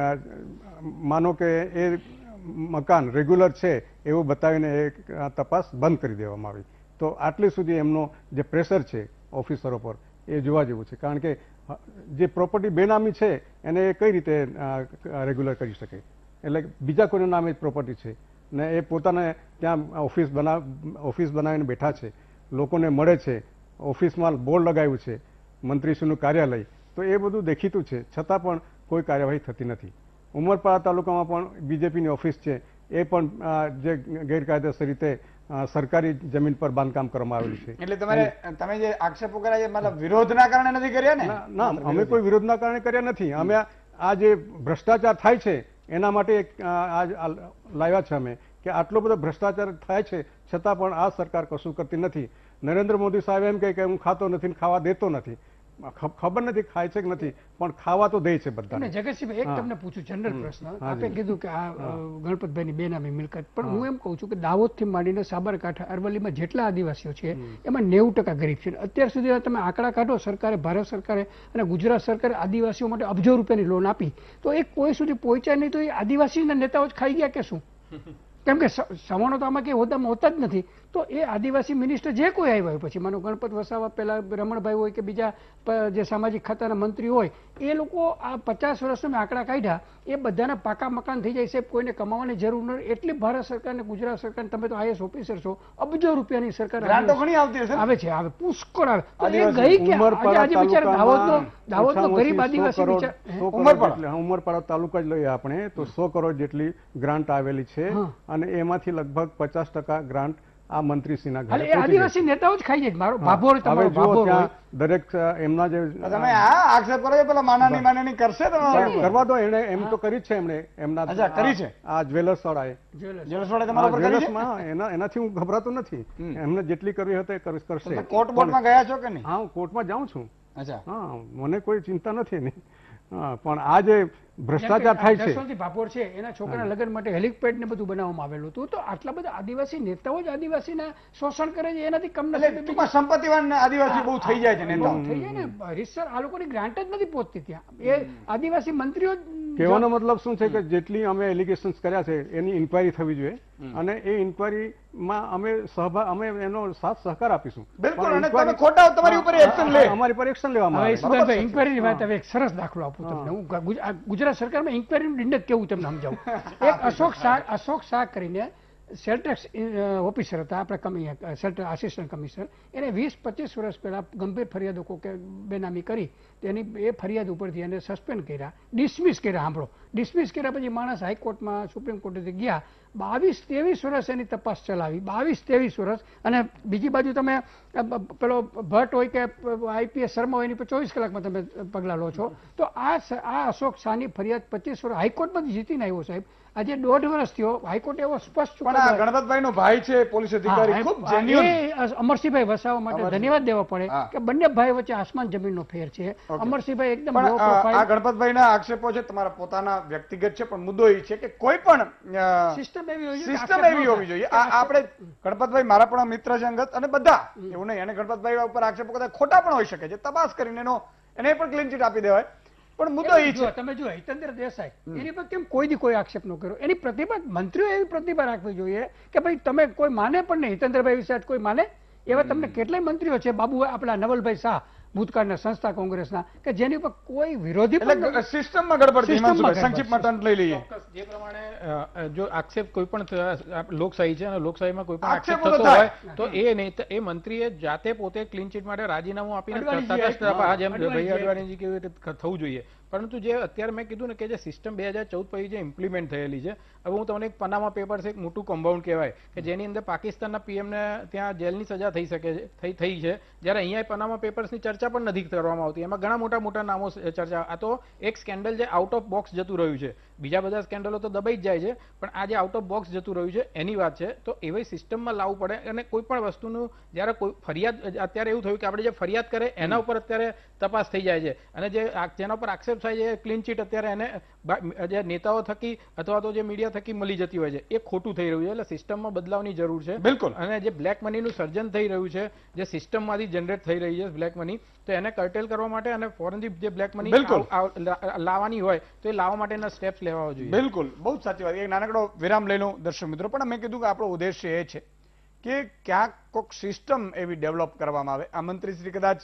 માનો કે એ મકાન રેગ્યુલર છે એવું બતાવીને એ તપાસ બંધ કરી દેવામાં આવી. તો આટલી સુધી એમનો જે પ્રેશર છે ઓફિસરો પર એ જોવા જેવું છે, કારણ કે જે પ્રોપર્ટી બેનામી છે એને કઈ રીતે રેગ્યુલર કરી શકે? એટલે બીજા કોઈના નામે પ્રોપર્ટી છે ને એ પોતાને ત્યાં ઓફિસ બનાવીને બેઠા છે, લોકોને મળે છે, ઓફિસમાં બોર્ડ લગાવ્યું છે મંત્રીશ્રીનું કાર્યાલય, તો એ બધું દેખીતું છે, છતાં પણ કોઈ કાર્યવાહી થતી નથી. ઉમરપાડા તાલુકામાં પણ બીજેપીની ઓફિસ છે, એ પણ જે ગેરકાયદેસર રીતે સરકારી જમીન પર બાંધકામ કરવામાં આવેલું છે. એટલે તમે જે આક્ષેપો કર્યા છે મતલબ વિરોધના કારણે નથી કર્યા ને? ના, અમે કોઈ વિરોધના કારણે કર્યા નથી. અમે આ જે ભ્રષ્ટાચાર થાય છે એના માટે લાવ્યા છે અમે, કે આટલો બધો ભ્રષ્ટાચાર થાય છે છતાં પણ આ સરકાર કશું કરતી નથી. નરેન્દ્ર મોદી સાહેબ એમ કહે કે હું ખાતો નથી, ખાવા દેતો નથી. ખબર નથી ખાય છે કે નથી, પણ ખાવા તો દે છે બધા. જગતસિંહભાઈ, એક તમને પૂછું જનરલ પ્રશ્ન. આપે કીધું કે આ ગણપતભાઈની બેનામી મિલકત, પણ હું એમ કહું છું કે દાહોદથી માંડીને સાબરકાંઠા, અરવલ્લીમાં જેટલા આદિવાસીઓ છે એમાં 90% ગરીબ છે. અત્યાર સુધી તમે આંકડા કાઢો, સરકારે, ભારત સરકારે અને ગુજરાત સરકારે આદિવાસીઓ માટે અબજો રૂપિયાની લોન આપી, તો એ કોઈ સુધી પહોંચ્યા નહીં, તો એ આદિવાસીના નેતાઓ જ ખાઈ ગયા કે શું? કેમ કે સવાણો તો આમાં કઈ હોદ્દામાં હોતા જ નથી. તો એ આદિવાસી મિનિસ્ટર જે કોઈ આવ્યા હોય, પછી માનો ગણપત વસાવા, પેલા રમણભાઈ હોય કે બીજા જે સામાજિક ખાતાના મંત્રી હોય, એ લોકો આ 50 વર્ષનો આંકડા કાઢ્યા, એ બધાના પાકા મકાન થઈ જાય છે, કોઈને કમાવાની જરૂર નથી. એટલી ભારત સરકાર ને ગુજરાત સરકાર, તમે તો IAS ઓફિસર છો, અબજો રૂપિયાની સરકાર આવે છે, આવે પુષ્કળ આવે. એ ગઈ કે આજે બિચારા દાહોદનો ગરીબ આદિવાસી ઉમરપાડા તાલુકા જ લઈએ આપણે તો 100 કરોડ જેટલી ગ્રાન્ટ આવેલી છે, અને એમાંથી લગભગ 50% ગ્રાન્ટ આ મંત્રીશ્રીના ઘરે આદિવાસી નેતાઓ જ ખાઈ જાય. મારો ભાભોર તમારો ભાભોર હોય દરેક એમના જે તમે આ આક્ષેપ કરો છો, પેલા માનાની કરશે કરવા દો. એને એમ તો કરી છે, એમણે એમના કરી છે આ જ્વેલર્સ વાળાએ. એનાથી હું ગભરાતો નથી. એમને જેટલી કરવી હતી એ કરશે. કોર્ટ બોર્ડમાં ગયા છો કે નહીં? હા, હું કોર્ટમાં જાઉં છું. હા, મને કોઈ ચિંતા નથી એની. પણ આ જે ભ્રષ્ટાચાર થાય છે, ભાભોર છે, એના છોકરાના લગ્ન માટે હેલિપેડ ને બધું બનાવવામાં આવેલું હતું. તો આટલા બધા આદિવાસી નેતાઓ જ આદિવાસીના શોષણ કરે છે, એનાથી કમ નથી. સંપત્તિવાન આદિવાસી બહુ થઈ જાય છે નેતાઓ. થઈ જાય ને રીતસર આ લોકોની ગ્રાન્ટ જ નથી પહોંચતી ત્યાં. એ આદિવાસી મંત્રીઓ. કહેવાનો મતલબ શું છે કે જેટલી અમે એલિગેશન્સ કર્યા છે એની ઇન્ક્વાયરી થવી જોઈએ, અને એ ઇન્ક્વાયરીમાં અમે એનો સાથ સહકાર આપીશું. બિલકુલ. અને તમે ખોટા તમારી ઉપર એક્શન લે, અમારી પર એક્શન લેવામાં આવે. ઇન્ક્વાયરીની વાત હવે એક સરસ દાખલો આપું તમને. હું ગુજરાત સરકારમાં ઇન્ક્વાયરીનું ડિંડક કેવું તમને સમજાવું. એક અશોક શાહ કરીને સેલટેક્સ ઓફિસર હતા, આપણે સેલ્ટર આસિસ્ટન્ટ કમિશનર. એને 20-25 વર્ષ પહેલા ગંભીર ફરિયાદો કે બેનામી કરી, તેની એ ફરિયાદ ઉપરથી એને સસ્પેન્ડ કર્યા, ડિસમિસ કર્યા. સાંભળો, ડિસમિસ કર્યા પછી માણસ હાઈકોર્ટમાં, સુપ્રીમ કોર્ટેથી ગયા. 22-23 વર્ષ એની તપાસ ચલાવી, 22-23 વર્ષ. અને બીજી બાજુ તમે પેલો ભટ્ટ હોય કે IPS શર્મા હોય, એની પર 24 કલાકમાં તમે પગલાં લો છો. તો આ અશોક શાહની ફરિયાદ 25 વર્ષ હાઈકોર્ટમાંથી જીતીને આવ્યો સાહેબ. આજે 1.5 વર્ષ થયો. હાઈકોર્ટ એવો સ્પષ્ટ ગણપતભાઈ નો ભાઈ છે, પોલીસ અધિકારી, ખૂબ જેન્યુઅન. અમરસિંહભાઈ વસાવા માટે ધન્યવાદ દેવા પડે કે બંને ભાઈ વચ્ચે આસમાન જમીનનો ફેર છે. અમરસિંહભાઈ એકદમ લો પ્રોફાઇલ. આ ગણપતભાઈના આક્ષેપો છે તમારા પોતાના વ્યક્તિગત છે, પણ મુદ્દો એ છે કે કોઈ પણ સિસ્ટમ એવી હોવી જોઈએ. આપણે ગણપતભાઈ મારા પણ મિત્ર છે અંગત, અને બધા એવું નહીં. અને ગણપતભાઈ ઉપર આક્ષેપો કદાચ ખોટા પણ હોઈ શકે છે. તપાસ કરીને એને પણ ક્લીન ચીટ આપી દેવાય. પણ મુદ્દો એ છે, તમે જો હિતેન્દ્ર દેસાઈ, એની પર કેમ કોઈ આક્ષેપ ન કર્યો? એની પ્રતિભા, મંત્રીઓ એવી પ્રતિભા રાખવી જોઈએ કે ભાઈ તમે કોઈ માને પણ નહીં. હિતેન્દ્રભાઈ વિશે કોઈ માને એવા તમને કેટલાય મંત્રીઓ છે. બાબુ આપણા નવલભાઈ શાહ, ભૂતકાળના સંસ્થા કોંગ્રેસના, કે જેની ઉપર કોઈ વિરોધી સિસ્ટમમાં ગડબડ. સંક્ષિપ્તમાં ટર્ન લઈ લઈએ. જે પ્રમાણે જો આક્ષેપ કોઈ પણ લોકશાહી છે, અને લોકશાહીમાં કોઈ પણ આક્ષેપ થતો હોય તો એ મંત્રીએ જાતે પોતે ક્લીન ચીટ માટે રાજીનામું આપીને જેમ ભાઈ અડવાણીજી કેવી રીતે થવું જોઈએ. પરંતુ જે અત્યારે મેં કીધું ને કે જે સિસ્ટમ 2014 પછી જે ઇમ્પ્લિમેન્ટ થયેલી છે, હવે હું તમને એક પનામા પેપર્સ, એક મોટું કમ્પાઉન્ડ કહેવાય કે જેની અંદર પાકિસ્તાનના PM ને ત્યાં જેલની સજા થઈ શકે છે, થઈ છે. જ્યારે અહીંયા પનામા પેપર્સની ચર્ચા પણ નથી કરવામાં આવતી. એમાં ઘણા મોટા મોટા નામો ચર્ચા. આ તો એક સ્કેન્ડલ જે આઉટ ઓફ બોક્સ જતું રહ્યું છે. બીજા બધા સ્કેન્ડલો તો દબાઈ જ જાય છે, પણ આ જે આઉટ ઓફ બોક્સ જતું રહ્યું છે એની વાત છે. તો એવી સિસ્ટમમાં લાવવું પડે. અને કોઈ પણ વસ્તુનું જ્યારે કોઈ ફરિયાદ, અત્યારે એવું થયું કે આપણે જે ફરિયાદ કરે એના ઉપર અત્યારે તપાસ થઈ જાય છે, અને જેના ઉપર આક્ષેપ થાય છે ક્લીન ચીટ અત્યારે એને જે નેતાઓ થકી અથવા તો જે મીડિયા થકી મળી જતી હોય છે, એ ખોટું થઈ રહ્યું છે. એટલે સિસ્ટમમાં બદલાવની જરૂર છે. બિલકુલ. અને જે બ્લેક મનીનું સર્જન થઈ રહ્યું છે, જે સિસ્ટમમાંથી જનરેટ થઈ રહી છે બ્લેક મની, તો એને કર્ટેલ કરવા માટે અને ફોરેનથી જે બ્લેક મની લાવવાની હોય તો એ લાવવા માટેના સ્ટેપ્સ લેવા જોઈએ. બિલકુલ, બહુ જ સાચી વાત. એક નાનકડો વિરામ લઈ લઉં દર્શક મિત્રો. પણ મેં કીધું કે આપણો ઉદ્દેશ્ય એ છે કે ક્યાંક કોઈક સિસ્ટમ એવી ડેવલપ કરવામાં આવે. આ મંત્રીશ્રી કદાચ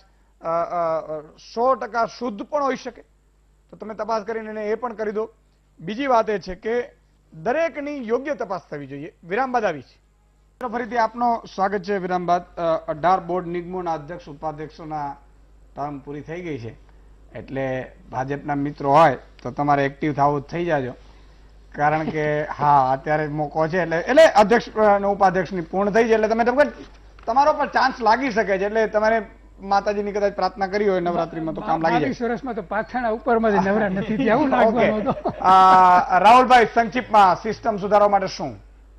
100% શુદ્ધ પણ હોઈ શકે, તો તમે તપાસ કરીને એ પણ કરી દો. બીજી વાત એ છે કે દરેકની યોગ્ય તપાસ થવી જોઈએ. વિરામ બાદ આવી છે. ફરીથી આપનો સ્વાગત છે. વિરામ બાદ 18 બોર્ડ નિગમોના અધ્યક્ષ ઉપાધ્યક્ષોના ટર્મ પૂરી થઈ ગઈ છે, એટલે ભાજપના મિત્રો હોય તો તમારે એક્ટિવ થવું થઈ જાજો, કારણ કે હા અત્યારે મોકો છે. એટલે અધ્યક્ષ અને ઉપાધ્યક્ષની પૂર્ણ થઈ જાય એટલે તમે તમારો પણ ચાન્સ લાગી શકે છે. એટલે તમારે માતાજીની કદાચ પ્રાર્થના કરી હોય નવરાત્રીમાં તો કામ લાગી જાય. 22 વર્ષમાં તો પાછળ ઉપરમાંથી નવરા નથી થયા, એવું લાગવાનું હતું. રાહુલભાઈ, સંક્ષિપ્તમાં સિસ્ટમ સુધારવા માટે શું?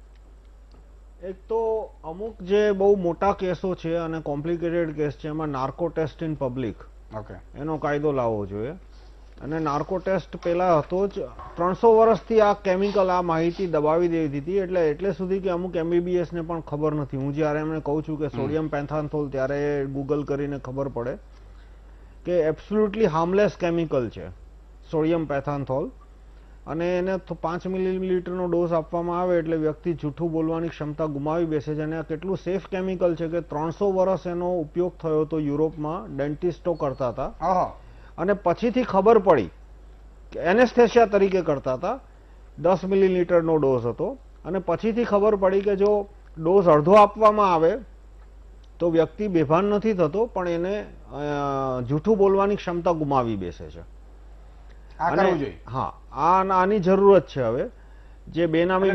એક તો અમુક જે બહુ મોટા કેસો છે અને કોમ્પ્લિકેટેડ કેસ છે એમાં નાર્કો ટેસ્ટ ઇન પબ્લિક એનો કાયદો લાવવો જોઈએ. અને નાર્કો ટેસ્ટ પેલા હતો જ 300 વર્ષથી આ કેમિકલ આ માહિતી દબાવી દેવી હતી, એટલે સુધી કે અમુક MBBS ને પણ ખબર નથી. હું જ્યારે એમને કહું છું કે સોડિયમ પેન્થાન્થોલ, ત્યારે ગૂગલ કરીને ખબર પડે કે એબ્સોલ્યુટલી હાર્મલેસ કેમિકલ છે સોડિયમ પેન્થાન્થોલ, અને એને 5 મિલીલીટરનો ડોઝ આપવામાં આવે એટલે વ્યક્તિ જૂઠું બોલવાની ક્ષમતા ગુમાવી બેસે છે. અને આ કેટલું સેફ કેમિકલ છે કે 300 વર્ષ એનો ઉપયોગ થયો હતો યુરોપમાં, ડેન્ટિસ્ટો કરતા હતા, અને પછીથી ખબર પડી કે એનેસ્થેશિયા તરીકે કરતા હતા. 10 મિલીલીટરનો ડોઝ હતો, અને પછીથી ખબર પડી કે જો ડોઝ અડધો આપવામાં આવે તો વ્યક્તિ બેભાન નથી થતો, પણ એને જૂઠું બોલવાની ક્ષમતા ગુમાવી બેસે છે. હા, આની જરૂરત છે. હવે જે બેનામી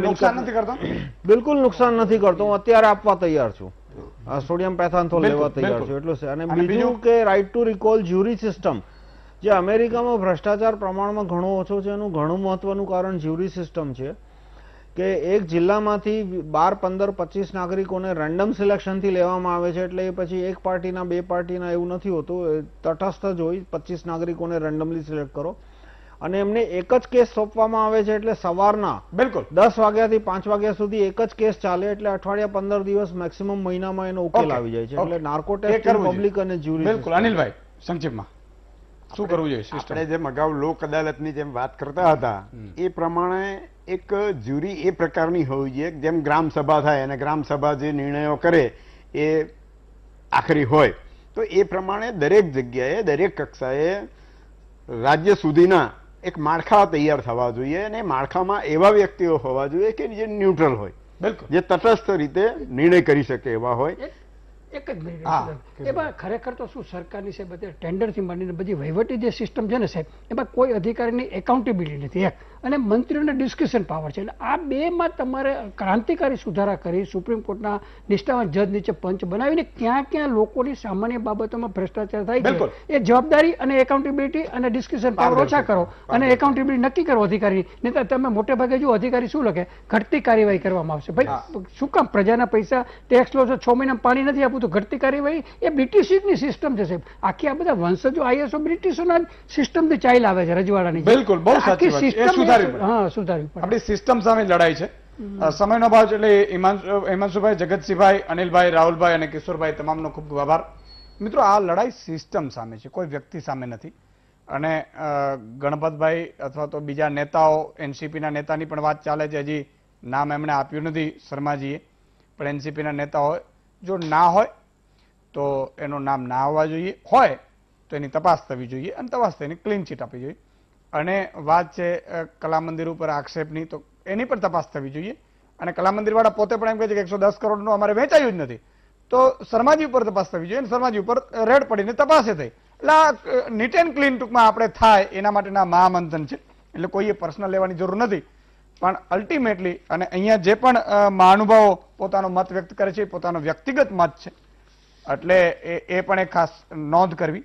બિલકુલ નુકસાન નથી કરતો. હું અત્યારે આપવા તૈયાર છું, સોડિયમ પેન્થાન્થોલ લેવા તૈયાર છું, એટલું છે. અને બીજું કે right to recall jury system, જે અમેરિકામાં ભ્રષ્ટાચાર પ્રમાણમાં ઘણો ઓછો છે, એનું ઘણું મહત્વનું કારણ જ્યુરી સિસ્ટમ છે. કે એક જિલ્લામાંથી 12, 15, 25 નાગરિકોને રેન્ડમ સિલેક્શનથી લેવામાં આવે છે. એટલે એ પછી એક પાર્ટીના 2 પાર્ટીના એવું નથી હોતું, તટસ્થ જ હોય. 25 નાગરિકોને રેન્ડમલી સિલેક્ટ કરો અને એમને એક જ કેસ સોંપવામાં આવે છે. એટલે સવારના બિલકુલ 10 વાગ્યાથી 5 વાગ્યા સુધી એક જ કેસ ચાલે, એટલે અઠવાડિયા 15 દિવસ મેક્સિમમ મહિનામાં એનો ઉકેલ આવી જાય છે. એટલે નાર્કો ટેસ્ટ પબ્લિક અને જ્યુરી. બિલકુલ. અનિલભાઈ, સંક્ષિપ્તમાં શું કરવું જોઈએ? આપણે જેમ અગાઉ લોક અદાલતની જેમ વાત કરતા હતા એ પ્રમાણે એક જ્યુરી એ પ્રકારની હોવી જોઈએ, જેમ ગ્રામ સભા થાય અને ગ્રામ સભા જે નિર્ણયો કરે એ આખરી હોય, તો એ પ્રમાણે દરેક જગ્યાએ દરેક કક્ષાએ રાજ્ય સુધીના એક માળખા તૈયાર થવા જોઈએ. અને માળખામાં એવા વ્યક્તિઓ હોવા જોઈએ કે જે ન્યુટ્રલ હોય, જે તટસ્થ રીતે નિર્ણય કરી શકે એવા હોય. એક જ મિનિટ, એમાં ખરેખર તો શું સરકારની સાહેબ અત્યારે ટેન્ડરથી માંડીને બધી વહીવટી જે સિસ્ટમ છે ને સાહેબ, એમાં કોઈ અધિકારીની એકાઉન્ટેબિલિટી નથી, એક, અને મંત્રીઓને ડિસ્કશન પાવર છે. એટલે આ બેમાં તમારે ક્રાંતિકારી સુધારા કરી સુપ્રીમ કોર્ટના નિષ્ઠાવાન જજ નીચે પંચ બનાવીને ક્યાં ક્યાં લોકોની સામાન્ય બાબતોમાં ભ્રષ્ટાચાર થાય છે એ જવાબદારી અને એકાઉન્ટેબિલિટી અને ડિસ્કશન પાવર ઓછા કરો અને એકાઉન્ટેબિલિટી નક્કી કરો અધિકારી. નહીં તો તમે મોટે ભાગે જો અધિકારી શું લખે, ઘટતી કાર્યવાહી કરવામાં આવશે. ભાઈ શું કામ પ્રજાના પૈસા ટેક્સ લો છો, 6 મહિનામાં પાણી નથી આપવું તો ઘટતી કાર્યવાહી? એ બ્રિટિશની સિસ્ટમ છે સાહેબ. આખી આ બધા વંશજો ISO બ્રિટિશોના સિસ્ટમથી ચાલી આવે છે, રજવાડાની. બિલકુલ, બહુ સાચી વાત છે. સુધારવી પડે. આપણી સિસ્ટમ સામે લડાઈ છે. સમયનો અભાવ છે એટલે હિમાંશુભાઈ, જગતસિંહભાઈ, અનિલભાઈ, રાહુલભાઈ અને કિશોરભાઈ તમામનો ખૂબ ખૂબ આભાર. મિત્રો, આ લડાઈ સિસ્ટમ સામે છે, કોઈ વ્યક્તિ સામે નથી. અને ગણપતભાઈ અથવા તો બીજા નેતાઓ, NCPના નેતાની પણ વાત ચાલે છે. હજી નામ એમણે આપ્યું નથી શર્માજીએ, પણ NCPના નેતા હોય, જો ના હોય તો એનું નામ ના આવવા જોઈએ, હોય તો એની તપાસ થવી જોઈએ અને તપાસ થઈને ક્લીન ચીટ આપવી જોઈએ. અને વાત છે કલા મંદિર ઉપર આક્ષેપની, તો એની પણ તપાસ થવી જોઈએ. અને કલા મંદિરવાળા પોતે પણ એમ કહે છે કે 110 કરોડનું અમારે વેચાયું જ નથી, તો શર્માજી ઉપર તપાસ થવી જોઈએ અને શર્માજી ઉપર રેડ પડીને તપાસે થઈ. એટલે આ નીટ એન્ડ ક્લીન ટૂંકમાં આપણે થાય એના માટેના મહામંથન છે. એટલે કોઈએ પર્સનલ લેવાની જરૂર નથી, પણ અલ્ટિમેટલી અને અહીંયા જે પણ મહાનુભાવો પોતાનો મત વ્યક્ત કરે છે એ પોતાનો વ્યક્તિગત મત છે, એટલે એ પણ એક ખાસ નોંધ કરવી.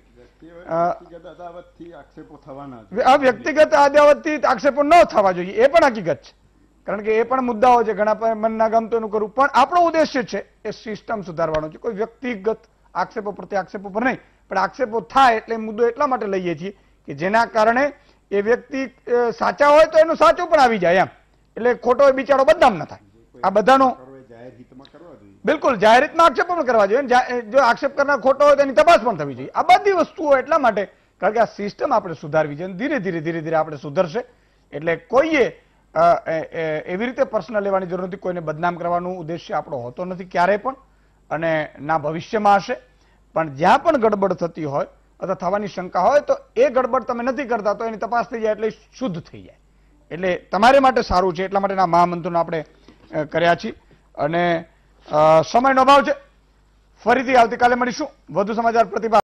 વ્યક્તિગત અદાવતથી આક્ષેપો ન થવા જોઈએ, એ પણ હકીકત છે. કારણ કે એ પણ મુદ્દાઓ છે, ઘણા મન ના ગમતો એનું કરવું, પણ આપણો ઉદ્દેશ્ય છે એ સિસ્ટમ સુધારવાનો છે. કોઈ વ્યક્તિગત આક્ષેપો પ્રત્યે આક્ષેપો પર નહીં, પણ આક્ષેપો થાય એટલે મુદ્દો એટલા માટે લઈએ છીએ કે જેના કારણે એ વ્યક્તિ સાચા હોય તો એનું સાચું પણ આવી જાય એમ, એટલે ખોટો બિચારો બદનામ ન થાય. આ બધાનો બિલકુલ જાહેર હિતમાં આક્ષેપો પણ કરવા જોઈએ. જો આક્ષેપ કરનાર ખોટો હોય તો એની તપાસ પણ થવી જોઈએ. આ બધી વસ્તુઓ એટલા માટે, કારણ કે આ સિસ્ટમ આપણે સુધારવી છે. ધીરે ધીરે આપણે સુધરશે. એટલે કોઈએ એવી રીતે પર્સનલ લેવાની જરૂર નથી. કોઈને બદનામ કરવાનું ઉદ્દેશ્ય આપણો હોતો નથી ક્યારેય પણ, અને ના ભવિષ્યમાં હશે. પણ જ્યાં પણ ગડબડ થતી હોય અથવા થવાની શંકા હોય તો એ ગડબડ તમે નથી કરતા તો એની તપાસ થઈ જાય એટલે શુદ્ધ થઈ જાય. એટલે તમારે માટે સારું છે, એટલા માટેના મહામંત્રોને આપણે કર્યા છીએ. અને સમયનો અભાવ છે. ફરીથી આવતીકાલે મળીશું વધુ સમાચાર પ્રતિભા.